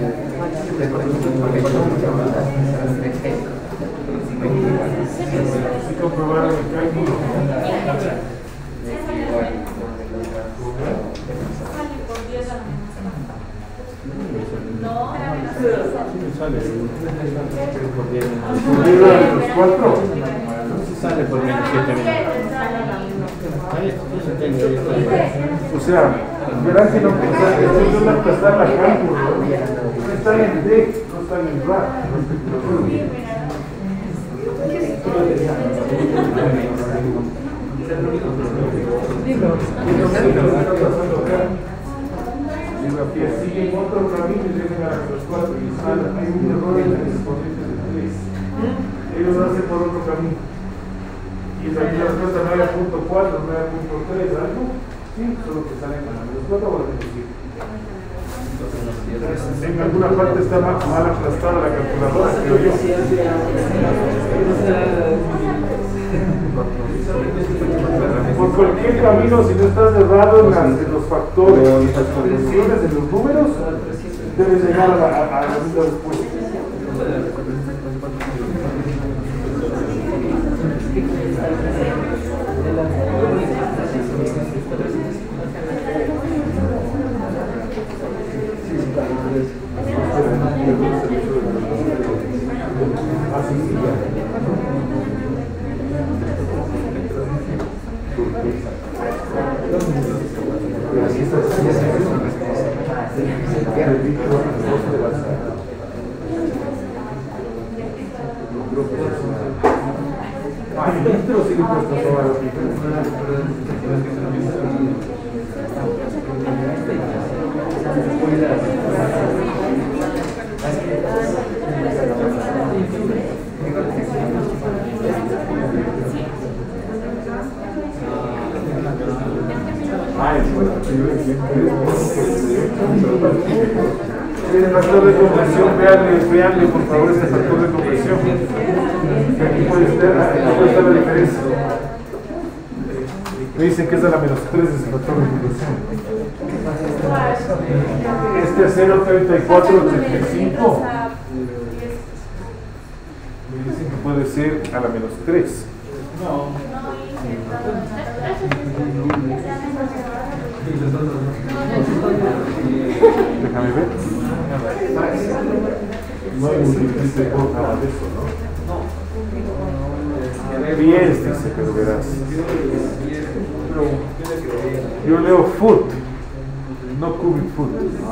Si comprobaron el cálculo. No, Sale. Subido a los cuatro. Sale por veintisiete minutos. O sea, verán que no, o sea, esto es una aplastar la cálculo. Están en D, no están en R A. Siguen otro camino y llegan a los cuatro y salen. Hay un error en la exponente de tres. Ellos lo hacen por otro camino. Y la respuesta nueve punto cuatro, nueve punto tres, algo. Sí, solo que salen con la menos cuatro o la menos siete. En alguna parte está mal, mal aplastada la calculadora, creo yo. Por cualquier camino, si no estás errado en, las, en los factores, en las condiciones, en los números, debes llegar a la, a, a la misma respuesta. Así sí, ya. Así está, así es. Ay, pero sí le cuesta toda la el factor de compresión, veanle, veanle por favor ese factor de compresión. Que aquí puede estar, aquí puede estar la diferencia. Me dicen que es a la menos tres ese factor de compresión. Este es cero punto treinta y cuatro ochenta y cinco. Me dicen que puede ser a la menos tres. Déjame ver. No hay multiplicidad nada de eso, ¿no? Bien, dice, pero verás. Yo leo foot, no cubic foot.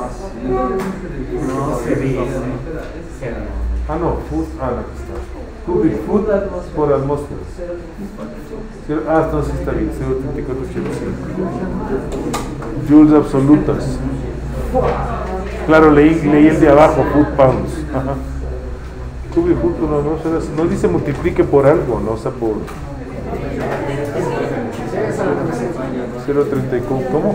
No se dice. Ah, no, foot, ah, no, aquí está. Cubic foot por atmósfera. Ah, entonces está bien, cero punto treinta y cuatro ochenta y cinco. Joules absolutas. Claro, leí, leí el de abajo, food pounds. Ajá. Cubio food, no, no, no dice multiplique por algo, no, o sea, por cero punto treinta y cuatro, ¿cómo?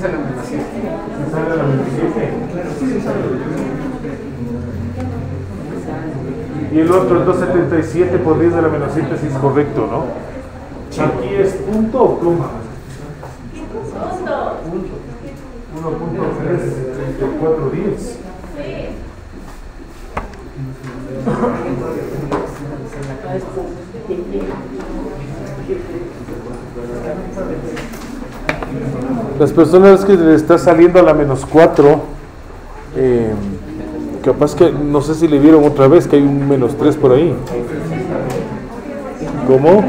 Y el otro, el doscientos setenta y siete por diez de la menos síntesis, correcto, ¿no? Aquí es punto o coma. uno punto trescientos treinta y cuatro diez. Las personas que le está saliendo a la menos cuatro, eh, capaz que, no sé si le vieron otra vez que hay un menos tres por ahí. ¿Cómo?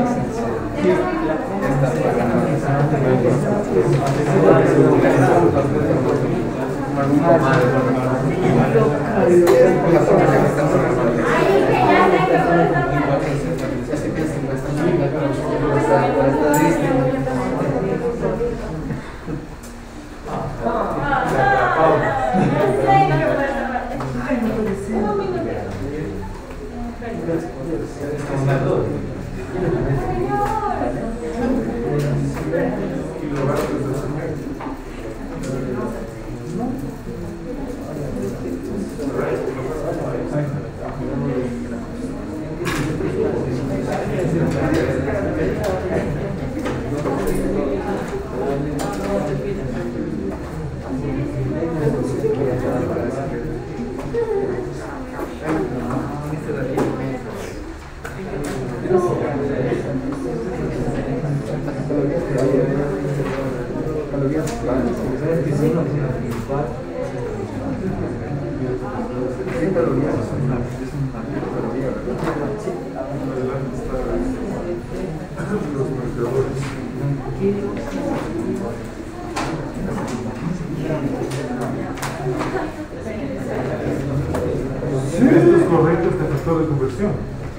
Esto es correcto, este factor de conversión.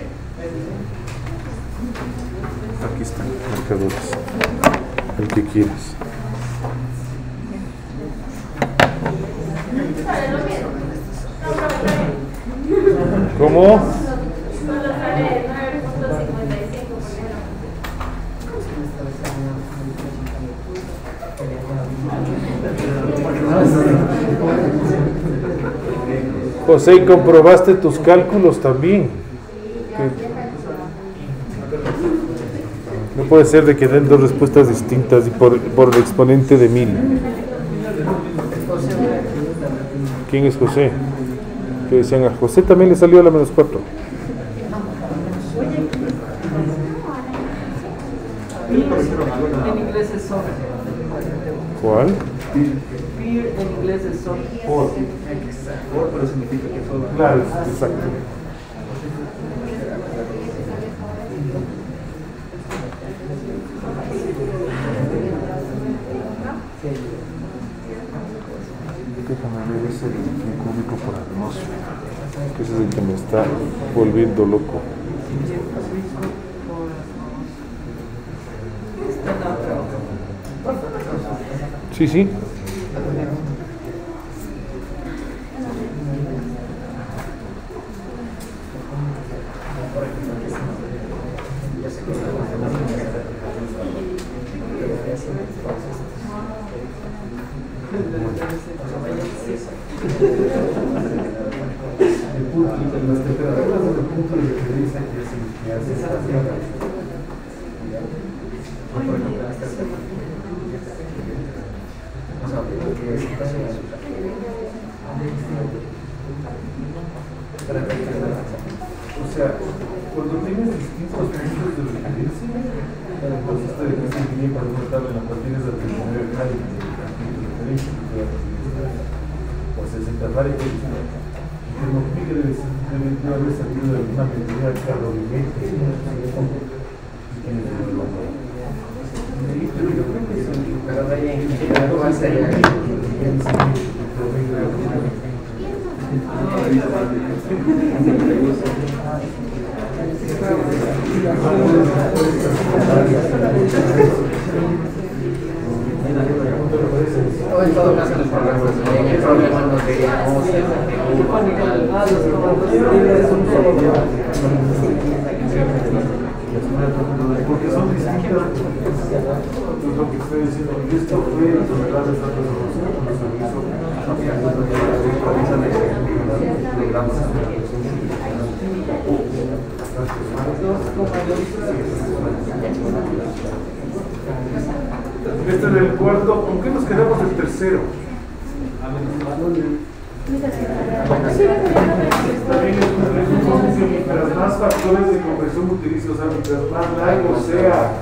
Aquí están marcadores, el que quieres. ¿Cómo? José, ¿y comprobaste tus cálculos también? Que no puede ser de que den dos respuestas distintas y por, por el exponente de mil. ¿Quién es José? Que decían a José también le salió a la menos cuatro. En inglés es soft. ¿Cuál? Fear en inglés es soft. Por, por, pero significa que todo. Claro, exacto. Déjame ver ese cúbico por atmósfera, que ese es el que me está volviendo loco. Sí, sí. Las temperaturas del punto de referencia que se hace o sea, cuando tienes distintos puntos de referencia, entonces te dejas bien para una tabla en la cual tienes la primera grado de referencia, o sesenta Fahrenheit. El termómetro debe haber salido de alguna medida calorimétrica y tiene que verlo. Pero de ahí en ¿cuál sería? O en todo caso, el problema no queríamos Ah, los comandos libres son solo. Porque son distintas, es lo que estoy diciendo, y esto fue el total de esta resolución cuando se hizo de gramos. Este es el cuarto. ¿Con qué nos quedamos el tercero? También es una resolución que mientras más factores de conversión utilice, o sea, mientras más largo sea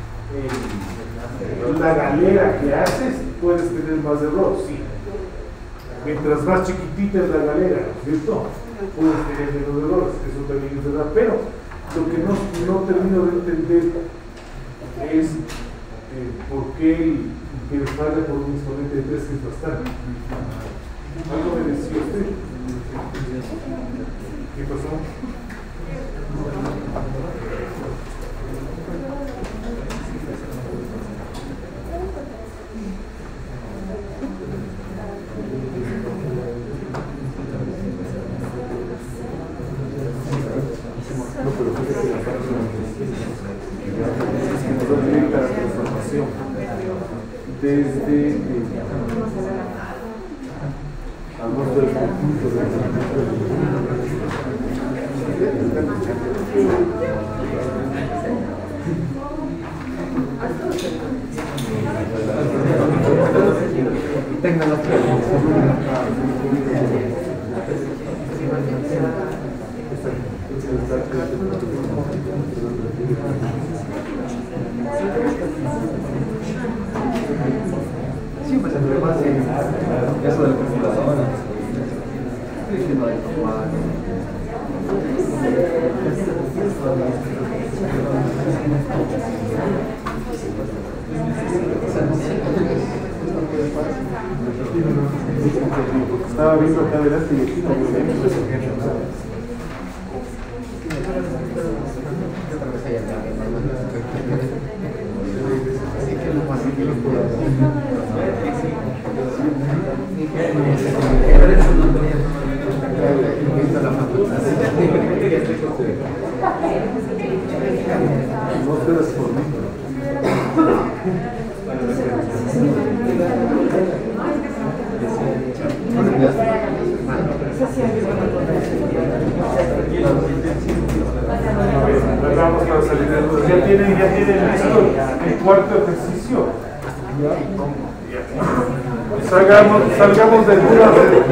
eh, la galera que haces, puedes tener más error, sí. Mientras más chiquitita es la galera, ¿no es cierto? Puedes tener menos errores, eso también es verdad. Pero lo que no, no termino de entender es eh, por qué el que falla por un exponente de tres que es bastante. Algo me decía usted. ¿Qué pasó? No, pero fíjate la parte es que nos da directa la transformación desde eh, al monstruo del conjunto de sí, pues entre más eso del computador, que no hay estaba viendo acá adelante y aquí no veo bien. No esperas por mí. Vamos para salir de dudas. Ya tienen, ya tienen listo el cuarto ejercicio. Salgamos, salgamos de dudas.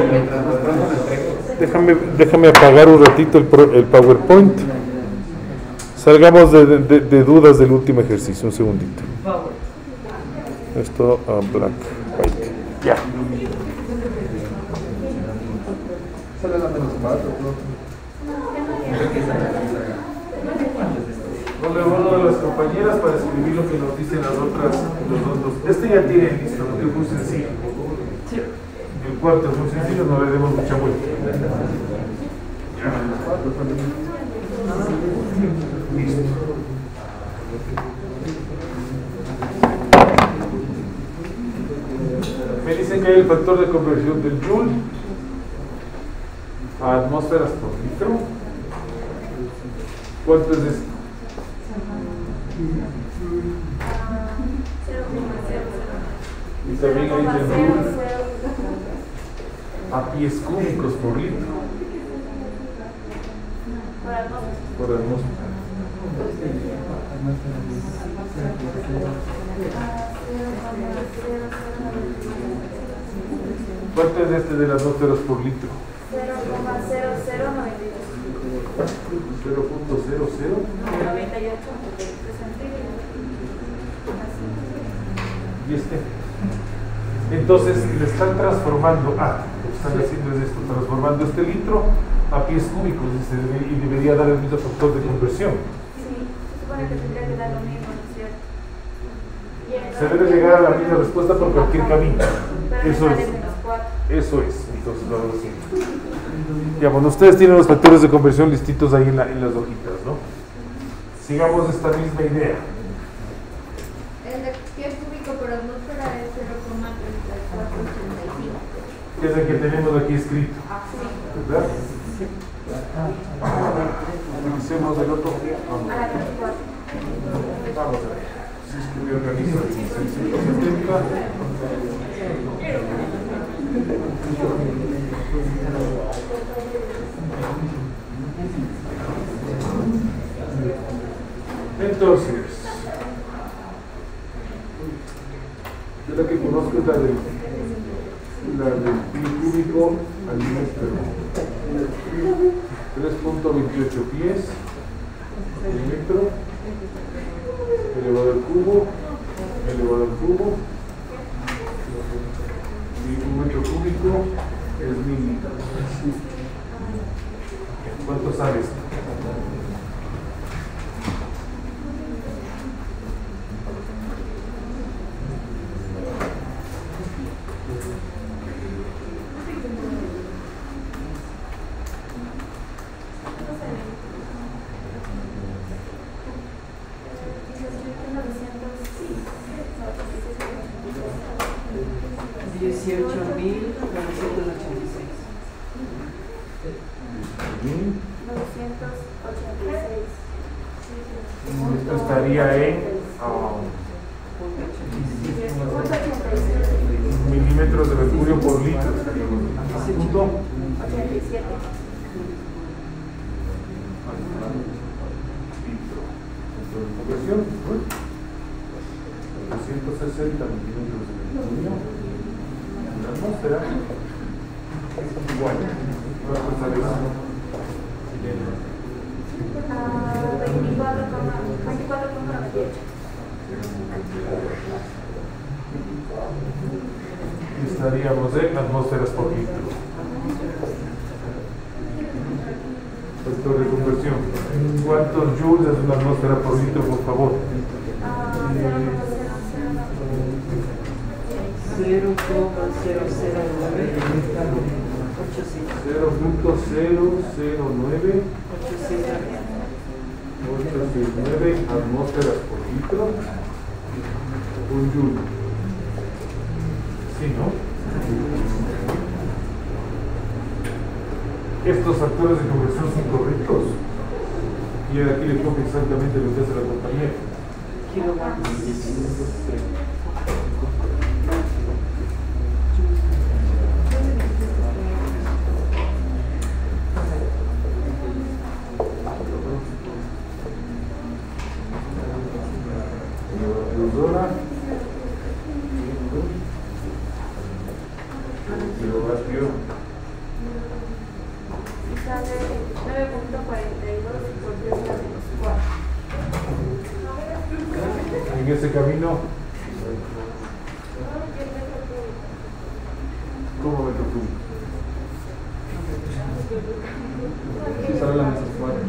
Déjame, déjame apagar un ratito el, pro, el PowerPoint. Salgamos de, de, de dudas del último ejercicio, un segundito. Esto a uh, black, white. Ya. Sale la menos cuatro, no le uno de las compañeras para escribir lo que nos dicen las otras, los otros. Este ya tiene listo, lo que es muy sencillo. El cuarto es muy sencillo, no le demos mucha vuelta. Listo. Me dicen que hay el factor de conversión del Joule a atmósferas por litro. ¿Cuánto es esto? Y también hay del Joule a pies cúbicos por litro. Por atmósfera. ¿Cuánto es este de las atmósferas por litro? cero coma cero cero noventa y dos. cero punto cero cero noventa y ocho centímetros. y este. Entonces le están transformando, ah, lo que están haciendo es esto, transformando este litro a pies cúbicos y, se debe, y debería dar el mismo factor de conversión. Sí, se supone que tendría que dar lo mismo, ¿no es cierto? Se debe llegar a la misma respuesta por cualquier camino. Pero Eso me es. sale menos cuatro. Eso es, entonces vamos a decir. Ya, bueno, ustedes tienen los factores de conversión listitos ahí en, la, en las hojitas, ¿no? Sigamos esta misma idea. El de pie cúbico por atmósfera es cero coma treinta y cuatro ochenta y cinco. que es el que tenemos aquí escrito. ¿Verdad? Utilicemos el otro. Vamos, Vamos a ver. Si es que me organizo el seiscientos setenta. Entonces, yo la que conozco es la del, la del pi cúbico al metro. tres punto veintiocho pies al metro elevado al cubo, elevado al cubo, y un metro cúbico es mil litros. ¿Cuánto sale esto? dieciocho mil novecientos ochenta y seis. Esto estaría en um, milímetros de mercurio por litro. Punto. Conversión, doscientos sesenta milímetros de mercurio. La atmósfera es igual. Voy a pasar eso. veinticuatro coma noventa y ocho. Estaríamos en atmósferas por litro. Factor de conversión. ¿Cuántos joules es una atmósfera por litro, por favor? cero coma cero cero nueve ocho cinco. cero punto cero cero nueve ocho cinco. ocho seis nueve atmósferas por litro. Un joule. Sí, ¿no? Estos factores de conversión son correctos. Y aquí le pongo exactamente lo que hace la compañera. Kilowatt. Kilovatio. Sale nueve punto cuarenta y dos por diez menos cuatro. En ese camino, ¿cómo metro cúbico? Sí, sale la mesa cuatro.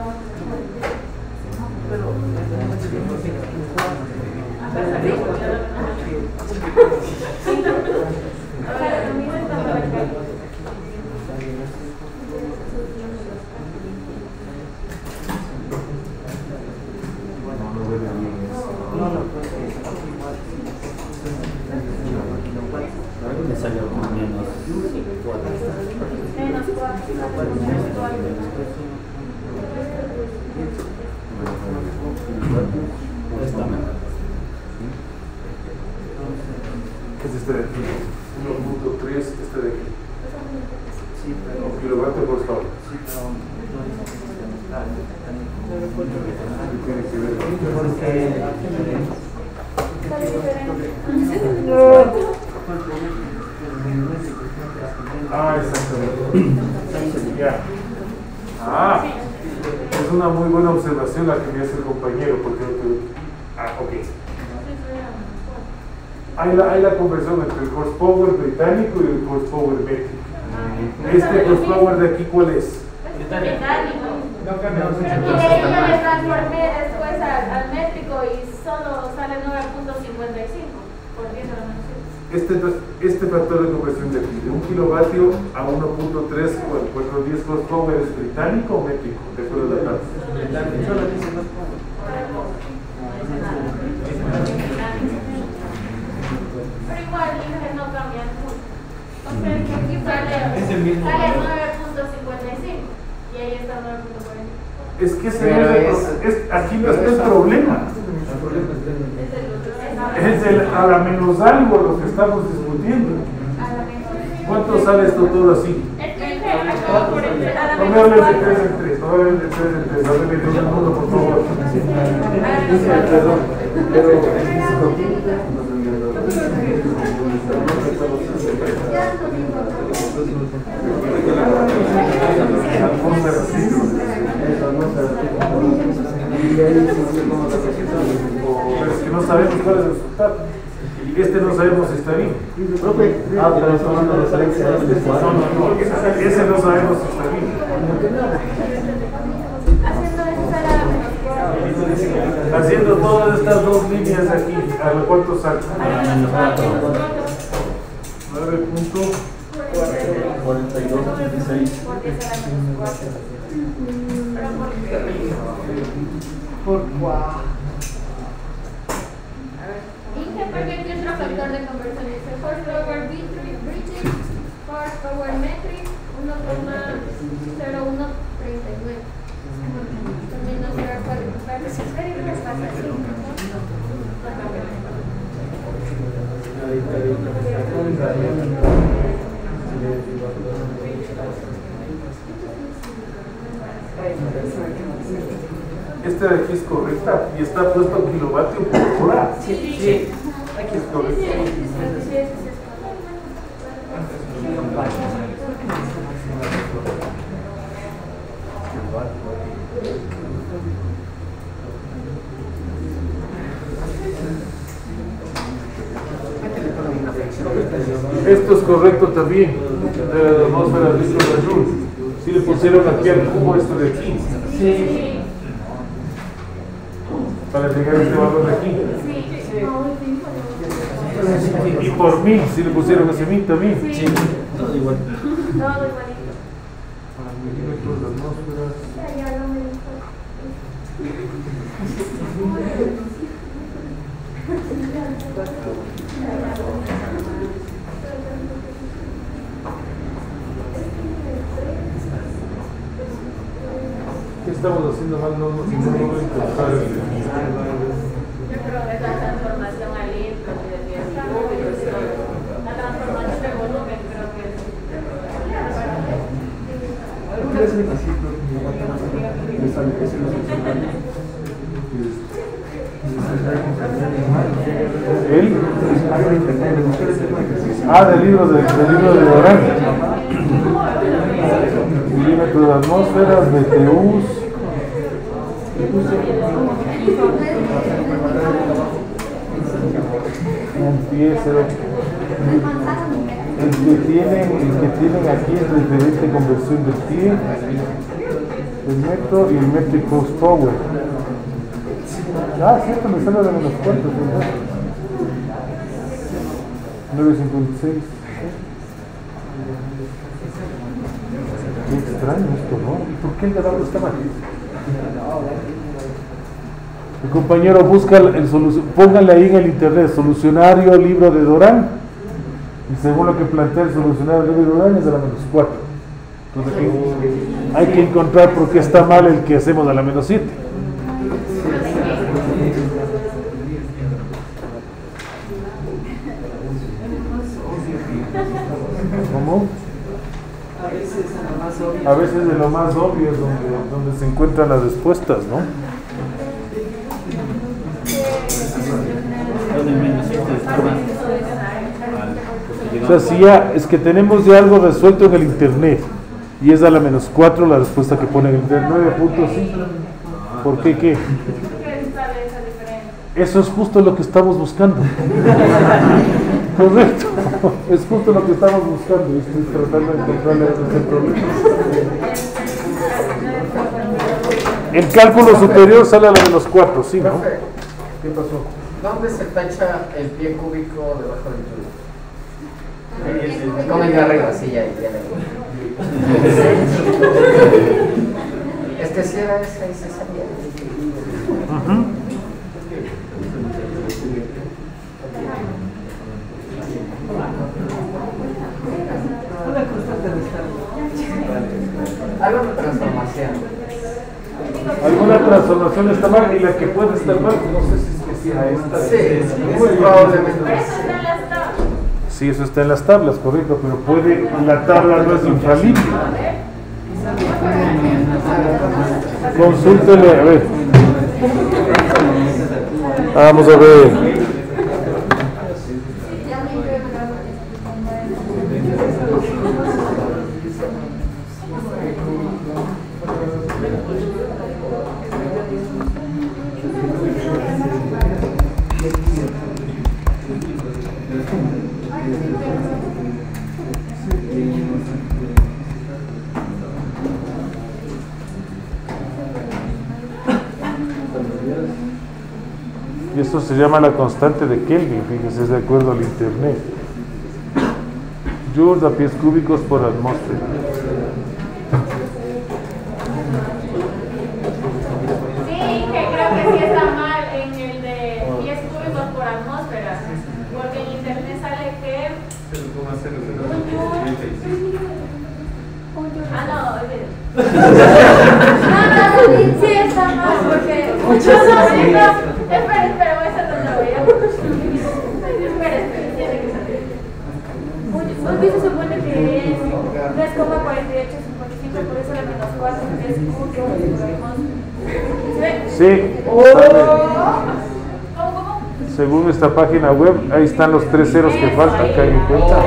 Me salió con menos cuatro. Menos cuatro. Esta mejor. Es este de aquí. uno punto tres, este de aquí. Sí, pero. Kilovatio por favor. Sí, pero. Tiene que ver con Porque. Ah, exactamente. Ya. Ah, es una muy buena observación la que me hace el compañero, porque ah, ok. Hay la, hay la conversión entre el horsepower británico y el horsepower métrico. Este horsepower de aquí, ¿cuál es? Británico. No cambiamos Y de ahí yo le transformé después al, al métrico y solo sale nueve punto cincuenta y cinco por diez a la menos siete. Este, este factor de conversión de aquí, de un kilovatio a uno punto tres cuatrocientos diez horsepower, ¿es británico o métrico? De acuerdo a la tabla. Solo dice más cuatro. Pero igual, líneas no cambian mucho. Son ven que aquí sale, Es el mismo. sale nueve punto cincuenta y cinco y ahí está nueve punto cuarenta. Es que ese Pero no es el es- pro- es- aquí no está el problema. Es el otro. Es el a la menos algo lo que estamos discutiendo. A la mejor. ¿Cuánto sale esto todo así? Es que dice acá por el a la No me mejor hables de cuatro. tres en tres, no me hables de tres en tres, háblame de todo el mundo, por favor. Perdón, pero Pero es que no sabemos cuál es el resultado. Y este no sabemos si está bien. ah, pero estamos hablando de referencia a este No, cuadro. no, no, ese, ese no sabemos si está bien. Haciendo eso sale a la menos cuatro. Haciendo todas estas dos líneas aquí, ¿a lo cuánto sale? A la menos cuatro. nueve punto cuarenta y dos, ochenta y seis. Porque es a la menos cuatro. Pero por Por cuatro. Inge, porque aquí otro factor de conversión dice horsepower bridging, horsepower metric, uno coma cero uno treinta y nueve. También no será para recuperar ese serio, pero pasa así. Esta de aquí es correcta y está puesto kilovatio por hora. Sí. Aquí es Sí, correcto. sí, sí, sí, sí, sí, sí. Esto es correcto también, de la atmósfera de litros de Joule. Si le pusieron aquí al cubo esto de aquí, Sí. para llegar a este valor de aquí. Sí, Y por mil, si le pusieron ese mil también. sí, Todo igual. todo igualito. Para milímetros de atmósfera. Ya, ya lo me dijo. ¿Qué estamos haciendo mal? No, no, no, no voy a intentar. Yo creo que es la transformación al litro, de diez cúbicos y todo. La transformación de volumen creo que es. ¿Qué es el así? Me sale, ese no es el siguiente. ¿Él? Ah, del libro de, del libro de Dorán. Milímetros de atmósferas, B T Us. Un pie, cero. El que tienen, el que tienen aquí es diferente conversión del pie, el metro y el metric horsepower. Ah, cierto, me sale de menos cuatro, nueve cincuenta y seis. Qué extraño esto, ¿no? ¿Y por qué el grabado está mal? El compañero busca el solución, póngale ahí en el internet, solucionario libro de Dorán, y según lo que plantea el solucionario libro de Dorán es de la menos cuatro. Entonces aquí hay que encontrar por qué está mal el que hacemos a la menos siete. ¿Cómo? A veces es lo más obvio. A veces de lo más obvio es donde, donde se encuentran las respuestas, ¿no? Todo en menos siete estaba al- porque O sea, si ya es que tenemos ya algo resuelto en el internet y es a la menos cuatro la respuesta que pone en el internet, nueve punto cinco. ¿Por qué qué? ¿Qué sabe esa diferencia? Eso es justo lo que estamos buscando. Correcto. Es justo lo que estamos buscando. y Estoy tratando de encontrarle ese problema. El cálculo superior sale a la menos cuatro, ¿sí, no? Profe, ¿Qué pasó? ¿dónde se tacha el pie cúbico debajo del tubo? Con el de arriba, sí, ya, ya le Es que si era ese, ahí se salía. Ujú. debe estar. Algo de transformación. Alguna transformación está mal y la que puede estar mal, no sé si es que sea esta. Sí, muy probablemente. Pero eso está en las tablas. Sí, eso está en las tablas, correcto, pero puede, la tabla no es infalible. Consúltele, a ver. Vamos a ver. Y esto se llama la constante de Kelvin, fíjese, es de acuerdo al internet. Joules a pies cúbicos por atmósfera. Sí, que creo que sí está mal en el de diez cúbicos por atmósfera, porque en internet sale que ah no, olvídate. No, no, sí, sí está mal porque muchos ahorita, espera, espera, voy a hacer otra vez. Espera, espera, tiene que salir. Aquí se supone que es tres coma cuarenta y ocho cincuenta y cinco, por eso la menos cuatro es punto. Sí, ¿Cómo, cómo? según esta página web, ahí están los tres ceros que faltan, acá en cuenta.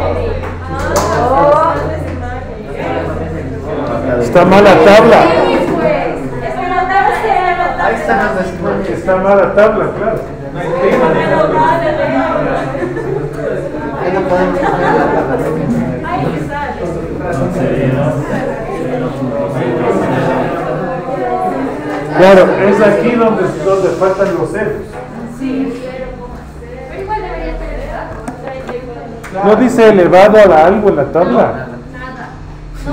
Está mala tabla. Sí, pues. Es que la tabla se llama Ahí están las respuestas. Está mala tabla, claro. Ahí no podemos poner la tabla. Ahí sale. Claro, es aquí donde, donde faltan los ceros. Sí, pero igual debería ser elevado. ¿No dice elevado a la algo en la tabla? Nada. No,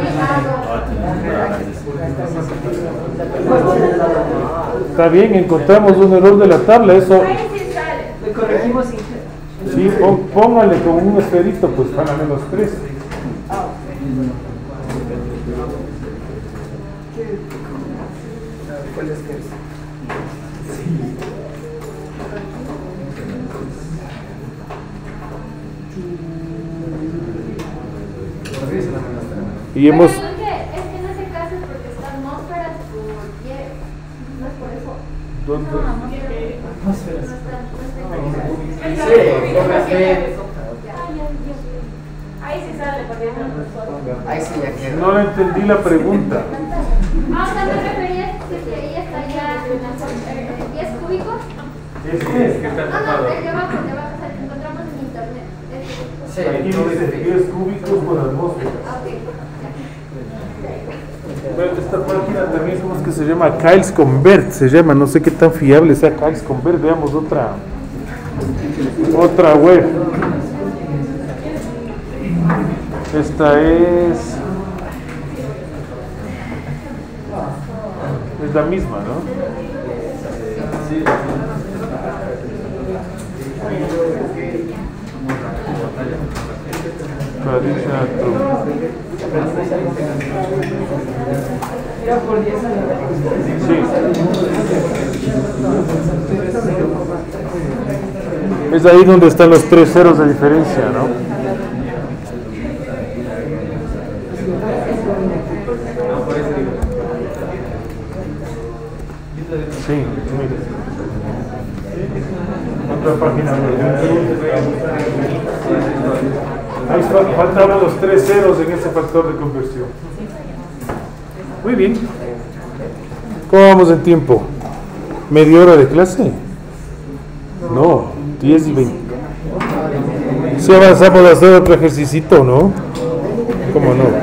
elevado. Está bien, encontramos un error de la tabla, eso. Ahí sí sale. Le corregimos sin. Sí, pon- póngale con un esferito, pues para menos tres. ¿Cuál es que es? Y hemos. Pero es que, es que en ese caso es porque está atmósferas por diez. No es por eso. ¿Dónde? No, atmósferas. No está, no está. Sí, póngase. Ahí sí sale, porque es una Ahí sí ya queda. No le entendí la pregunta. Ah, o sea, ¿te referías que ahí está ya eh, diez cúbicos? Este. No, no, el de abajo, el de abajo, o sea, que encontramos en internet. Este. Sí, Aquí dice diez cúbicos por atmósfera. Ah, ok. Bueno, esta página también, ¿cómo es que se llama? Kyles Convert, se llama, no sé qué tan fiable sea Kyles Convert. Veamos otra otra web. Esta es es la misma, ¿no? Traditional True. Era por diez a la vez. Sí. Es ahí donde están los tres ceros de diferencia, ¿no? Sí, mire. Otra página web. Ahí fa- faltaban los tres ceros en ese factor de conversión. Muy bien. ¿Cómo vamos en tiempo? ¿Media hora de clase? No, diez y veinte. Si avanzamos a hacer otro ejercicio, ¿no? ¿Cómo no?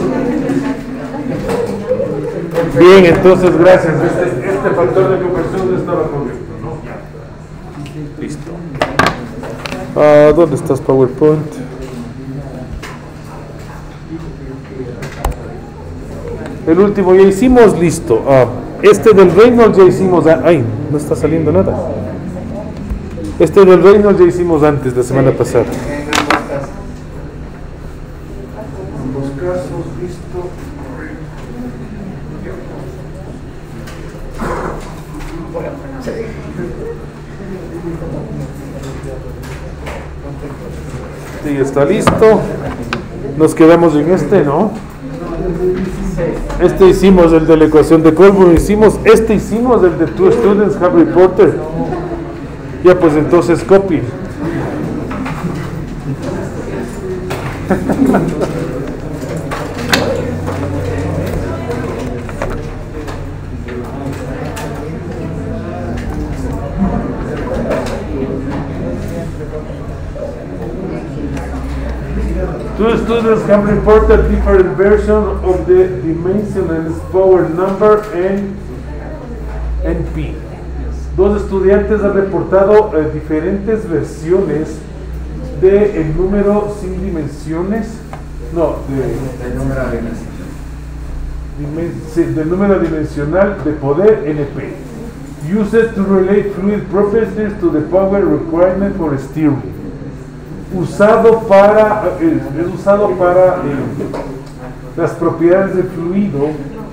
Bien, entonces gracias. Este, este factor de conversión no estaba correcto, ¿no? Listo. Ah, ¿dónde estás, PowerPoint? El último ya hicimos, listo. Ah, este del Reynolds ya hicimos. ah, Ay, no está saliendo nada. Este del Reynolds ya hicimos antes, la semana pasada. Ambos casos, listo. Sí, está listo. Nos quedamos en este, ¿no? Este hicimos el de la ecuación de Colburn, hicimos este hicimos el de Two Students Have Reported. Ya pues entonces copy. Two students have reported different versions of the dimensional power number and N P. Dos estudiantes han reportado eh, diferentes versiones del número sin dimensiones, no, de, El número de dimensiones. dimen, sí, del número dimensional de poder N P. Used to relate fluid properties to the power requirement for steering. Usado para, eh, es usado para eh, las propiedades del fluido.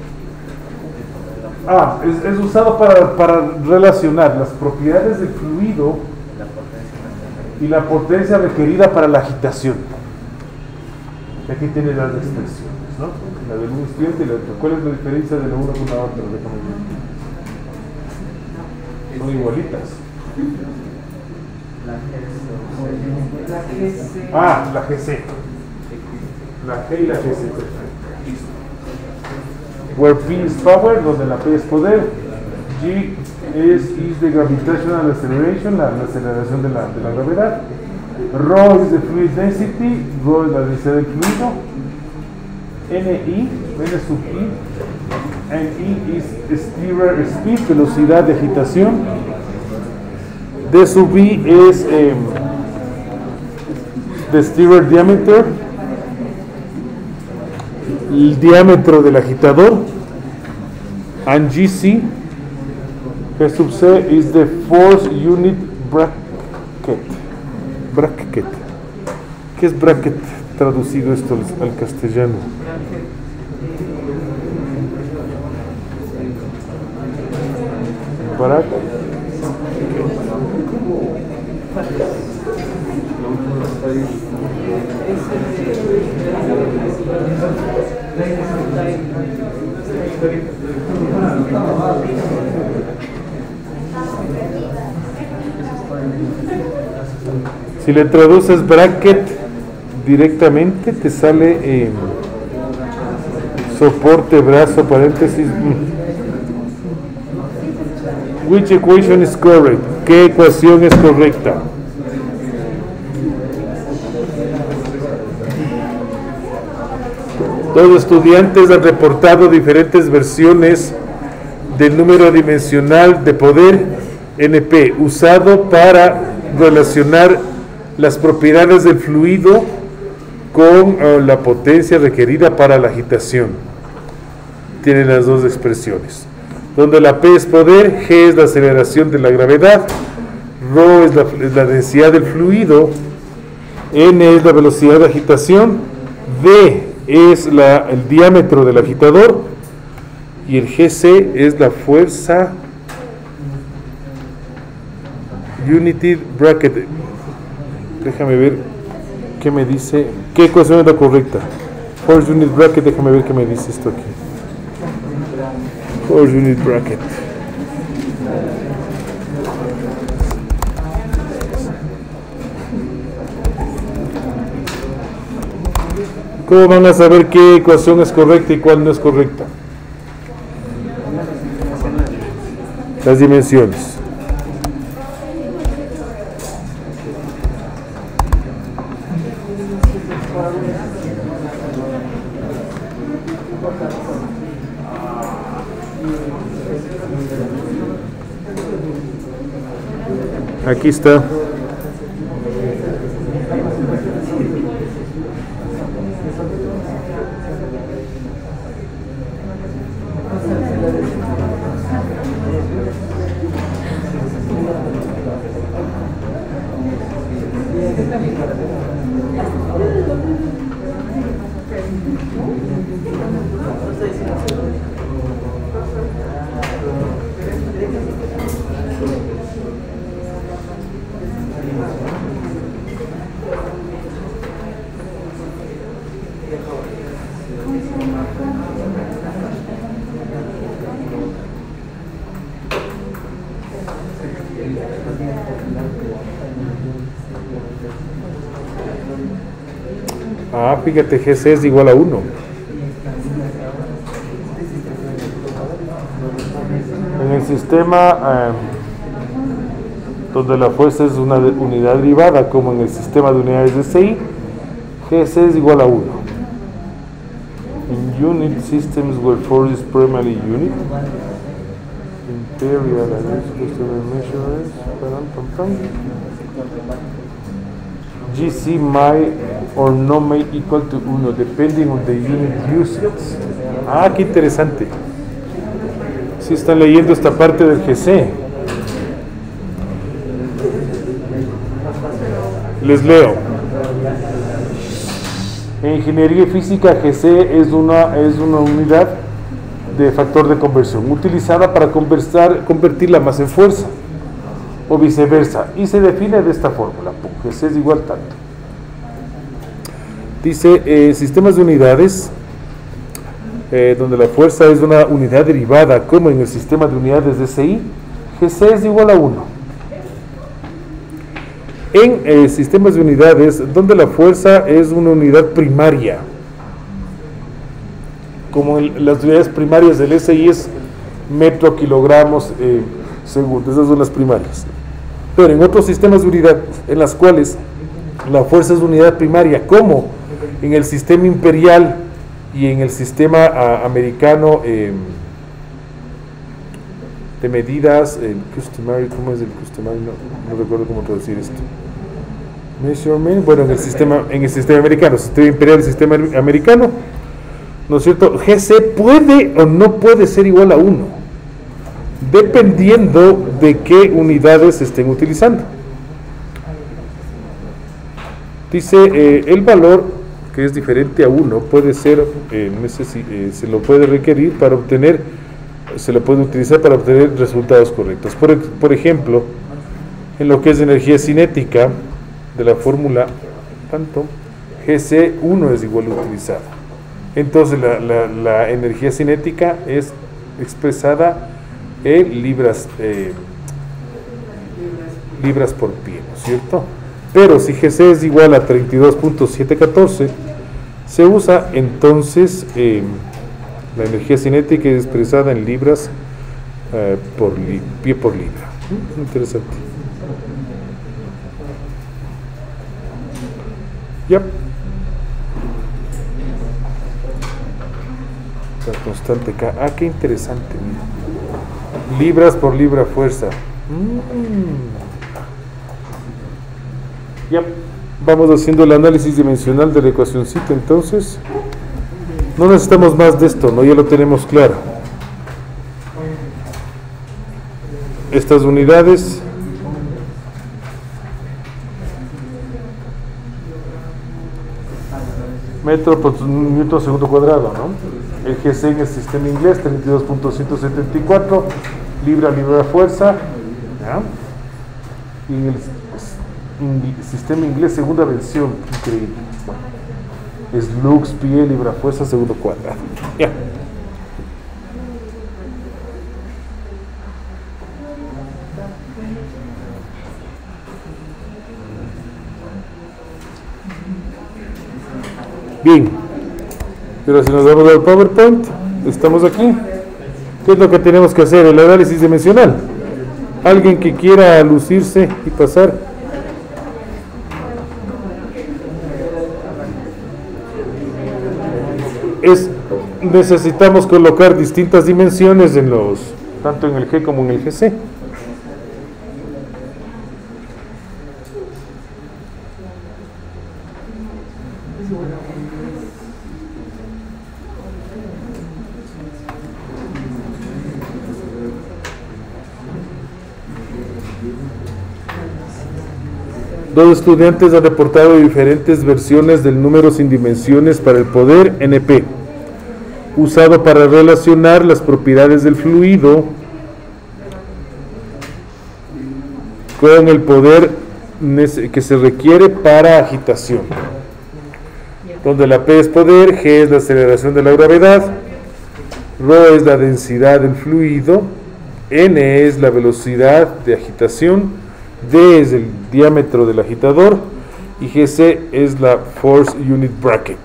Ah, es, es usado para, para relacionar las propiedades del fluido y la potencia requerida para la agitación. Y aquí tiene las expresiones, ¿no? La del un estudiante y la otra. ¿Cuál es la diferencia de la una con la otra? Déjame ver. Son igualitas. La G C. Ah, la G C. La G y la G C. Where P is power, donde la P es poder. G is, is the gravitational acceleration, la, la aceleración de la, de la gravedad. Rho is the fluid density, Rho es la densidad del fluido. N I, N sub I, and E is stirrer speed, velocidad de agitación. D sub I es eh, the stirrer diameter, el diámetro del agitador. And G C, G sub C is the force unit bracket. Bracket. ¿Qué es bracket traducido esto al, al castellano? Bracket. Si le traduces bracket directamente, te sale eh, soporte, brazo, paréntesis. Which equation is correct? ¿Qué ecuación es correcta? Los estudiantes han reportado diferentes versiones del número dimensional de poder N P, usado para relacionar las propiedades del fluido con uh, la potencia requerida para la agitación. Tienen las dos expresiones, donde la P es poder, G es la aceleración de la gravedad, Rho es la, es la densidad del fluido, N es la velocidad de agitación, D es la, el diámetro del agitador, y el G C es la fuerza unity bracket. Déjame ver qué me dice, qué ecuación es la correcta. Force unit bracket, déjame ver qué me dice esto aquí. Force unit bracket. ¿Cómo van a saber qué ecuación es correcta y cuál no es correcta? Las dimensiones. Aquí está. Ah, fíjate, G C es igual a uno. En el sistema eh, donde la fuerza es una de- unidad derivada, como en el sistema de unidades de C I, G C es igual a uno. In unit systems where force is primarily unit, imperial and customer measures, pam, pam, pam. G C may or no may equal to uno depending on the unit used. Ah, qué interesante. Si están leyendo esta parte del G C. Les leo. En ingeniería física, G C es una, es una unidad de factor de conversión utilizada para conversar, convertir la masa en fuerza o viceversa, y se define de esta fórmula: G C es igual tanto. Dice eh, sistemas de unidades eh, donde la fuerza es una unidad derivada, como en el sistema de unidades de C I, G C es igual a uno. En eh, sistemas de unidades donde la fuerza es una unidad primaria, como en las unidades primarias del S I es metro, kilogramos, eh, segundo, esas son las primarias. Pero en otros sistemas de unidad en las cuales la fuerza es unidad primaria, como en el sistema imperial y en el sistema a, americano eh, de medidas, el customary, ¿cómo es el customary? No, no recuerdo cómo traducir esto. Measurement, bueno, en el sistema, en el sistema americano, sistema imperial y sistema americano, ¿no es cierto? G C puede o no puede ser igual a uno, dependiendo de qué unidades se estén utilizando. Dice, eh, el valor que es diferente a uno puede ser, eh, necesi- eh, se lo puede requerir para obtener, se lo puede utilizar para obtener resultados correctos. Por, ej- por ejemplo, en lo que es energía cinética de la fórmula, tanto, G C uno es igual a utilizado. Entonces la, la, la energía cinética es expresada en libras, eh, libras por pie, ¿no es cierto? Pero si G C es igual a treinta y dos punto setecientos catorce, se usa entonces eh, la energía cinética es expresada en libras eh, por li- pie por libra. ¿Mm? Interesante. Ya. La constante K. Ah, qué interesante. Mira. Libras por libra fuerza. Mm. Ya. Vamos haciendo el análisis dimensional de la ecuacióncita, entonces. No necesitamos más de esto, ¿no? Ya lo tenemos claro. Estas unidades metro por newton segundo cuadrado, ¿no? El G C en el sistema inglés treinta y dos punto ciento setenta y cuatro libra libra fuerza, ¿ya? Y en el in- sistema inglés segunda versión, increíble. Bueno, es lux pie libra fuerza segundo cuadrado. Ya. Bien, pero si nos vamos al PowerPoint, estamos aquí. ¿Qué es lo que tenemos que hacer? El análisis dimensional. ¿Alguien que quiera lucirse y pasar? Es, necesitamos colocar distintas dimensiones en los, tanto en el G como en el G C. Dos estudiantes han reportado diferentes versiones del número sin dimensiones para el poder N P, usado para relacionar las propiedades del fluido con el poder que se requiere para agitación, donde la P es poder, G es la aceleración de la gravedad, Rho es la densidad del fluido, N es la velocidad de agitación, D es el diámetro del agitador y G C es la Force Unit Bracket,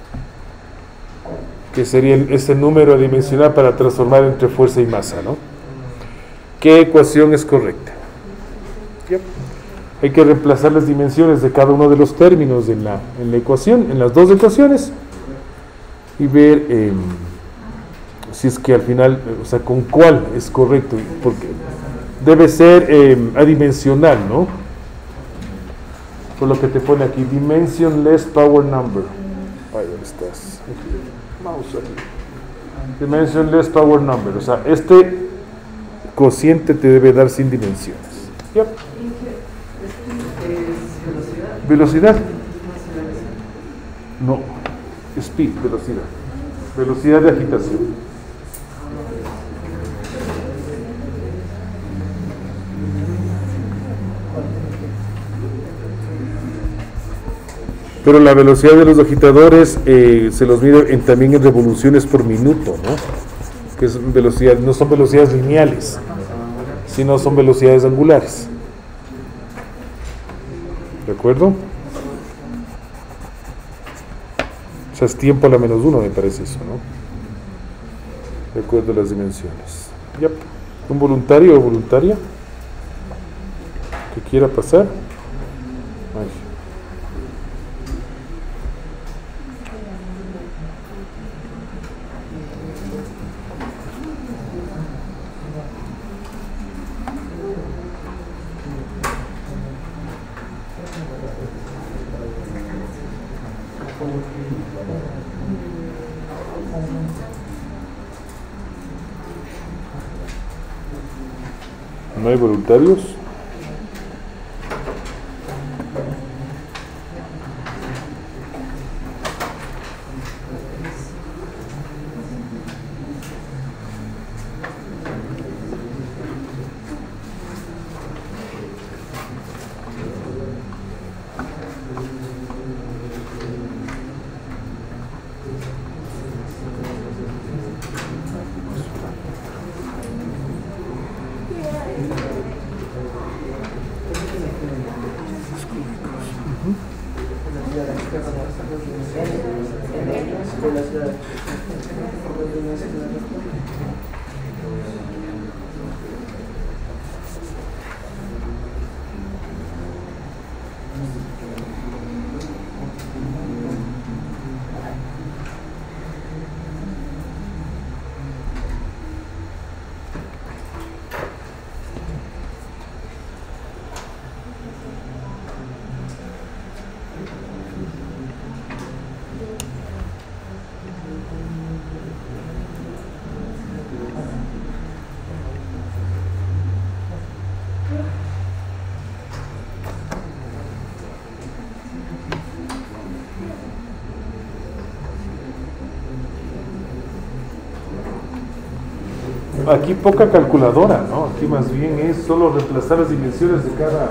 que sería ese número dimensional para transformar entre fuerza y masa, ¿no? ¿Qué ecuación es correcta? Yep. Hay que reemplazar las dimensiones de cada uno de los términos en la, en la ecuación, en las dos ecuaciones, y ver eh, si es que al final, o sea, con cuál es correcto, porque debe ser eh, adimensional, ¿no? Por lo que te pone aquí, dimensionless power number. Ay, ¿dónde estás? Mouse aquí. Dimensionless power number, o sea, este cociente te debe dar sin dimensiones. Yep. ¿Velocidad? No, speed, velocidad. Velocidad de agitación. Pero la velocidad de los agitadores eh, se los mide en, también en revoluciones por minuto, ¿no? Que es velocidad, no son velocidades lineales, sino son velocidades angulares. ¿De acuerdo? O sea, es tiempo a la menos uno, me parece eso, ¿no? De acuerdo a las dimensiones. Yep. ¿Un voluntario o voluntaria que quiera pasar? Ay. ¿No hay voluntarios? Aquí poca calculadora, ¿no? Aquí más bien es solo reemplazar las dimensiones de cada,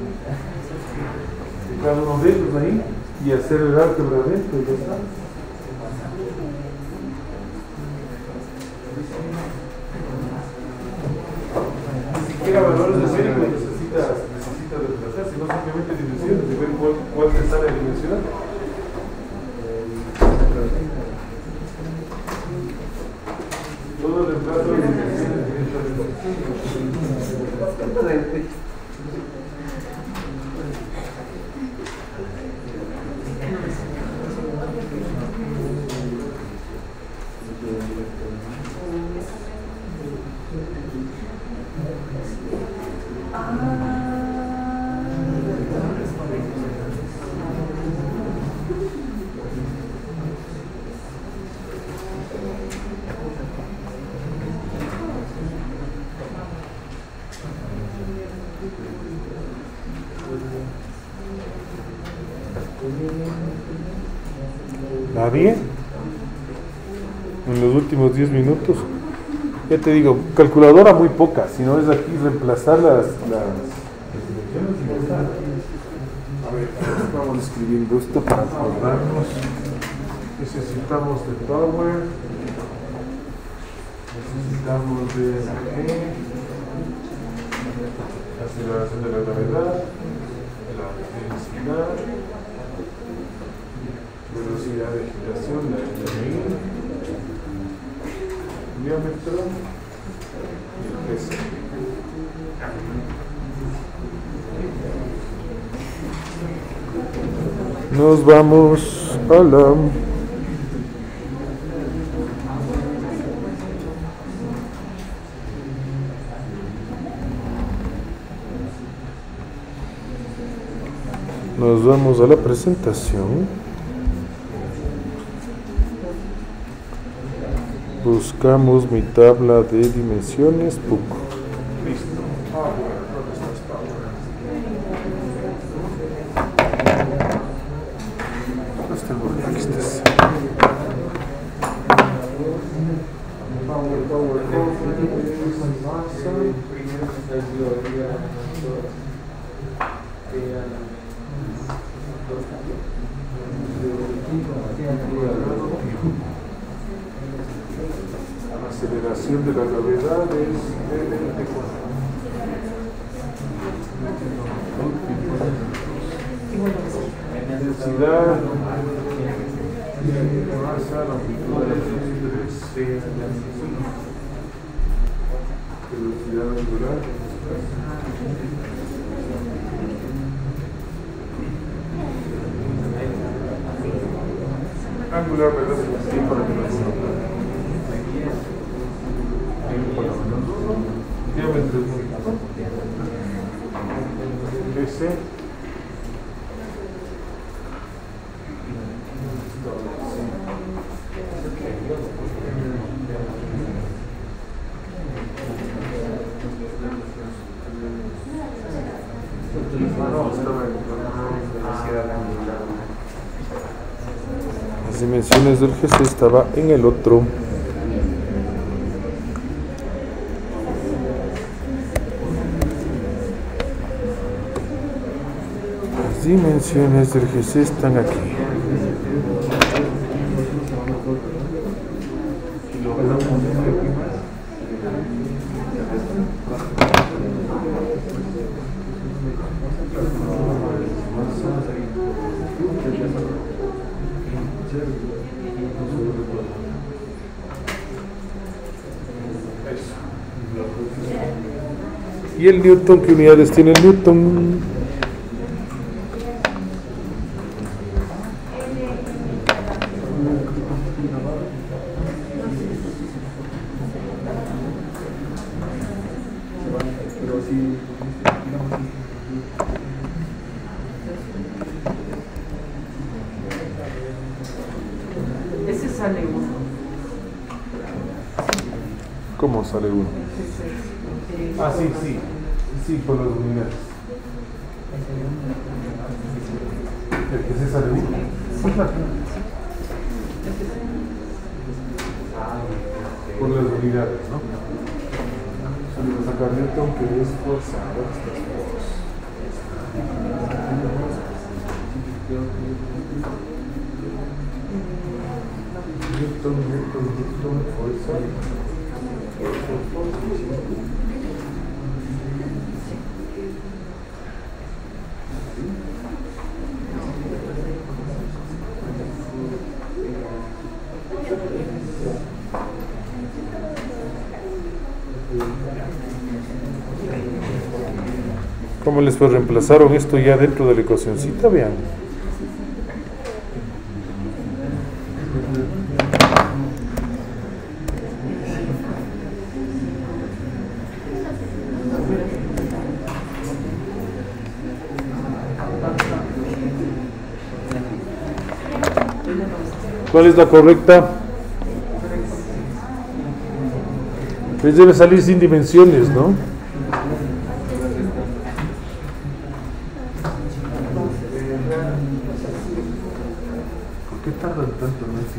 de cada uno de ellos ahí y hacer el álgebra dentro y ya está. Ni siquiera valores de serie que necesitas, necesitas reemplazar, sino simplemente dimensiones, de ver cuál, cuál te sale a dimensionar. Todo el reemplazo de dimensiones. ¿Nadie? En los últimos diez minutos. Ya te digo, calculadora muy poca, si no es aquí reemplazar las... las... A ver, vamos escribiendo esto para acordarnos. Necesitamos de power, necesitamos de G, aceleración de la gravedad, la densidad, velocidad de giración, la M I, diámetro y el peso. Nos vamos a la... Nos vamos a la presentación. Buscamos mi tabla de dimensiones. Puc. Listo. Power. ¿Dónde estás, Power? ¿Dónde está el borde? Aquí estás. Power, Power, la aceleración de la gravedad es L de cuatro. Densidad, masa, longitud de la velocidad es C. Velocidad angular. Angular, ¿verdad? Sí, para que nos uno. Diámetro es muy bajo. S. Las dimensiones del G C estaba en el otro. Las dimensiones del G C están aquí. ¿Y el Newton? ¿Qué unidades tiene el Newton? Ese sale uno. ¿Cómo sale uno? Ah, sí, sí. Sí, por las unidades. El que se sale uno. Por las unidades, ¿no? Solo a sacar Newton, que es fuerza. Newton, Newton, Newton, fuerza. ¿Cómo les fue? Reemplazaron esto ya dentro de la ecuacioncita, vean. ¿Cuál es la correcta? Pues debe salir sin dimensiones, ¿no? ¿Por qué tardan tanto en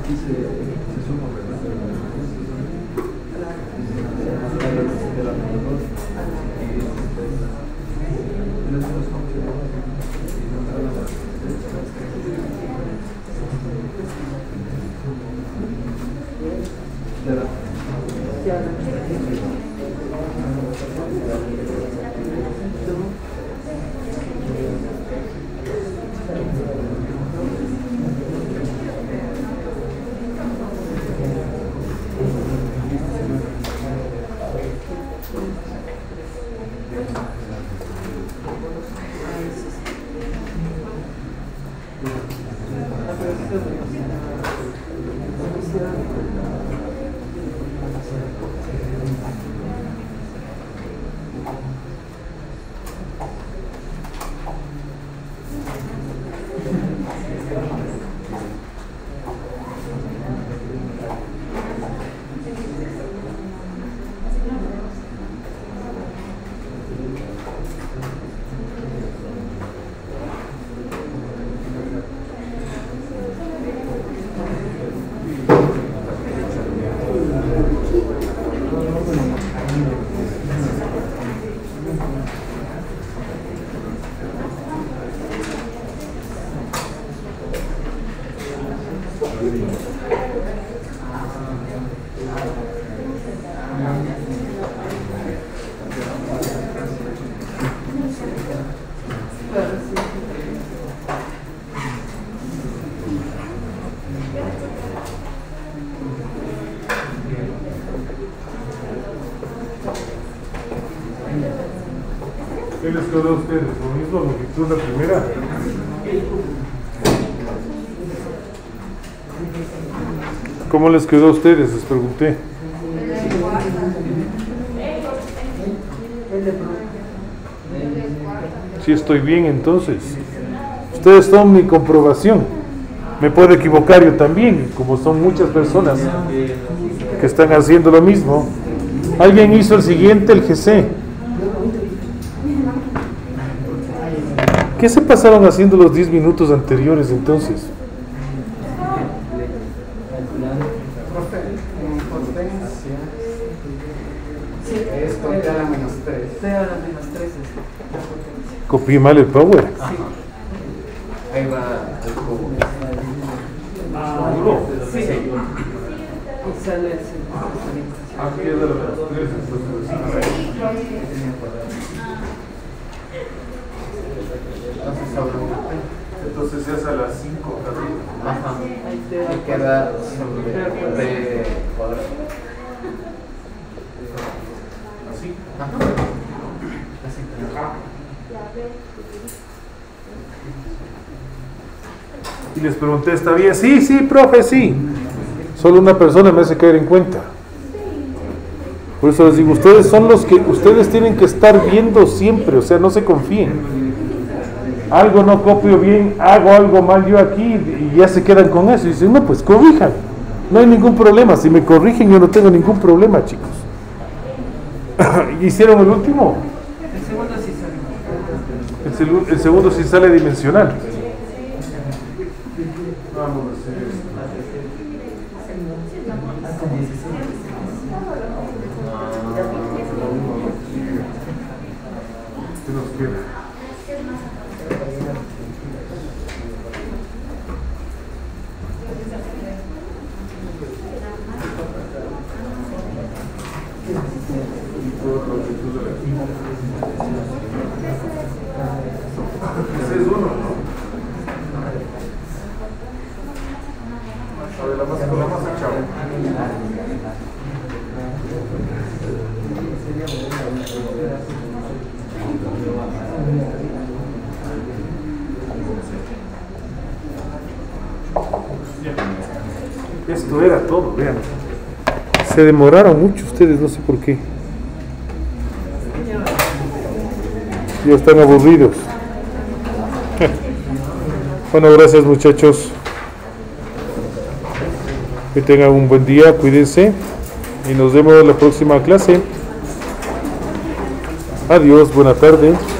¿Qué les quedó a ustedes? ¿Lo mismo longitud la primera? ¿Cómo les quedó a ustedes? Les pregunté. Si estoy bien, entonces. Ustedes son mi comprobación. Me puedo equivocar yo también, como son muchas personas que están haciendo lo mismo. Alguien hizo el siguiente, el G C. ¿Qué se pasaron haciendo los diez minutos anteriores entonces? Es con T a la menos tres. T a la menos tres es la potencia. Copié mal el power. Ahí va el cubo. Sí. Y sale el Aquí es de la menos tres, entonces ya es a las cinco, Ajá. Y queda sobre B cuadrado. así. Ajá. Así. Y les pregunté, ¿está bien? Sí, sí, profe, sí. Solo una persona me hace caer en cuenta. Por eso les digo, ustedes son los que, ustedes tienen que estar viendo siempre, o sea, no se confíen. Algo no copio bien, hago algo mal yo aquí y ya se quedan con eso. Y dicen, no, pues corrijan. No hay ningún problema. Si me corrigen, yo no tengo ningún problema, chicos. ¿Hicieron el último? El segundo sí sale. El, selu- el segundo sí sale dimensional. Vamos a hacer esto. ¿Qué nos queda? Ese es uno, ¿no? A ver, la masa con la masa, chao. Esto era todo, vean. Se demoraron mucho ustedes, no sé por qué. Ya están aburridos. Bueno, gracias muchachos. Que tengan un buen día, cuídense. Y nos vemos en la próxima clase. Adiós, buena tarde.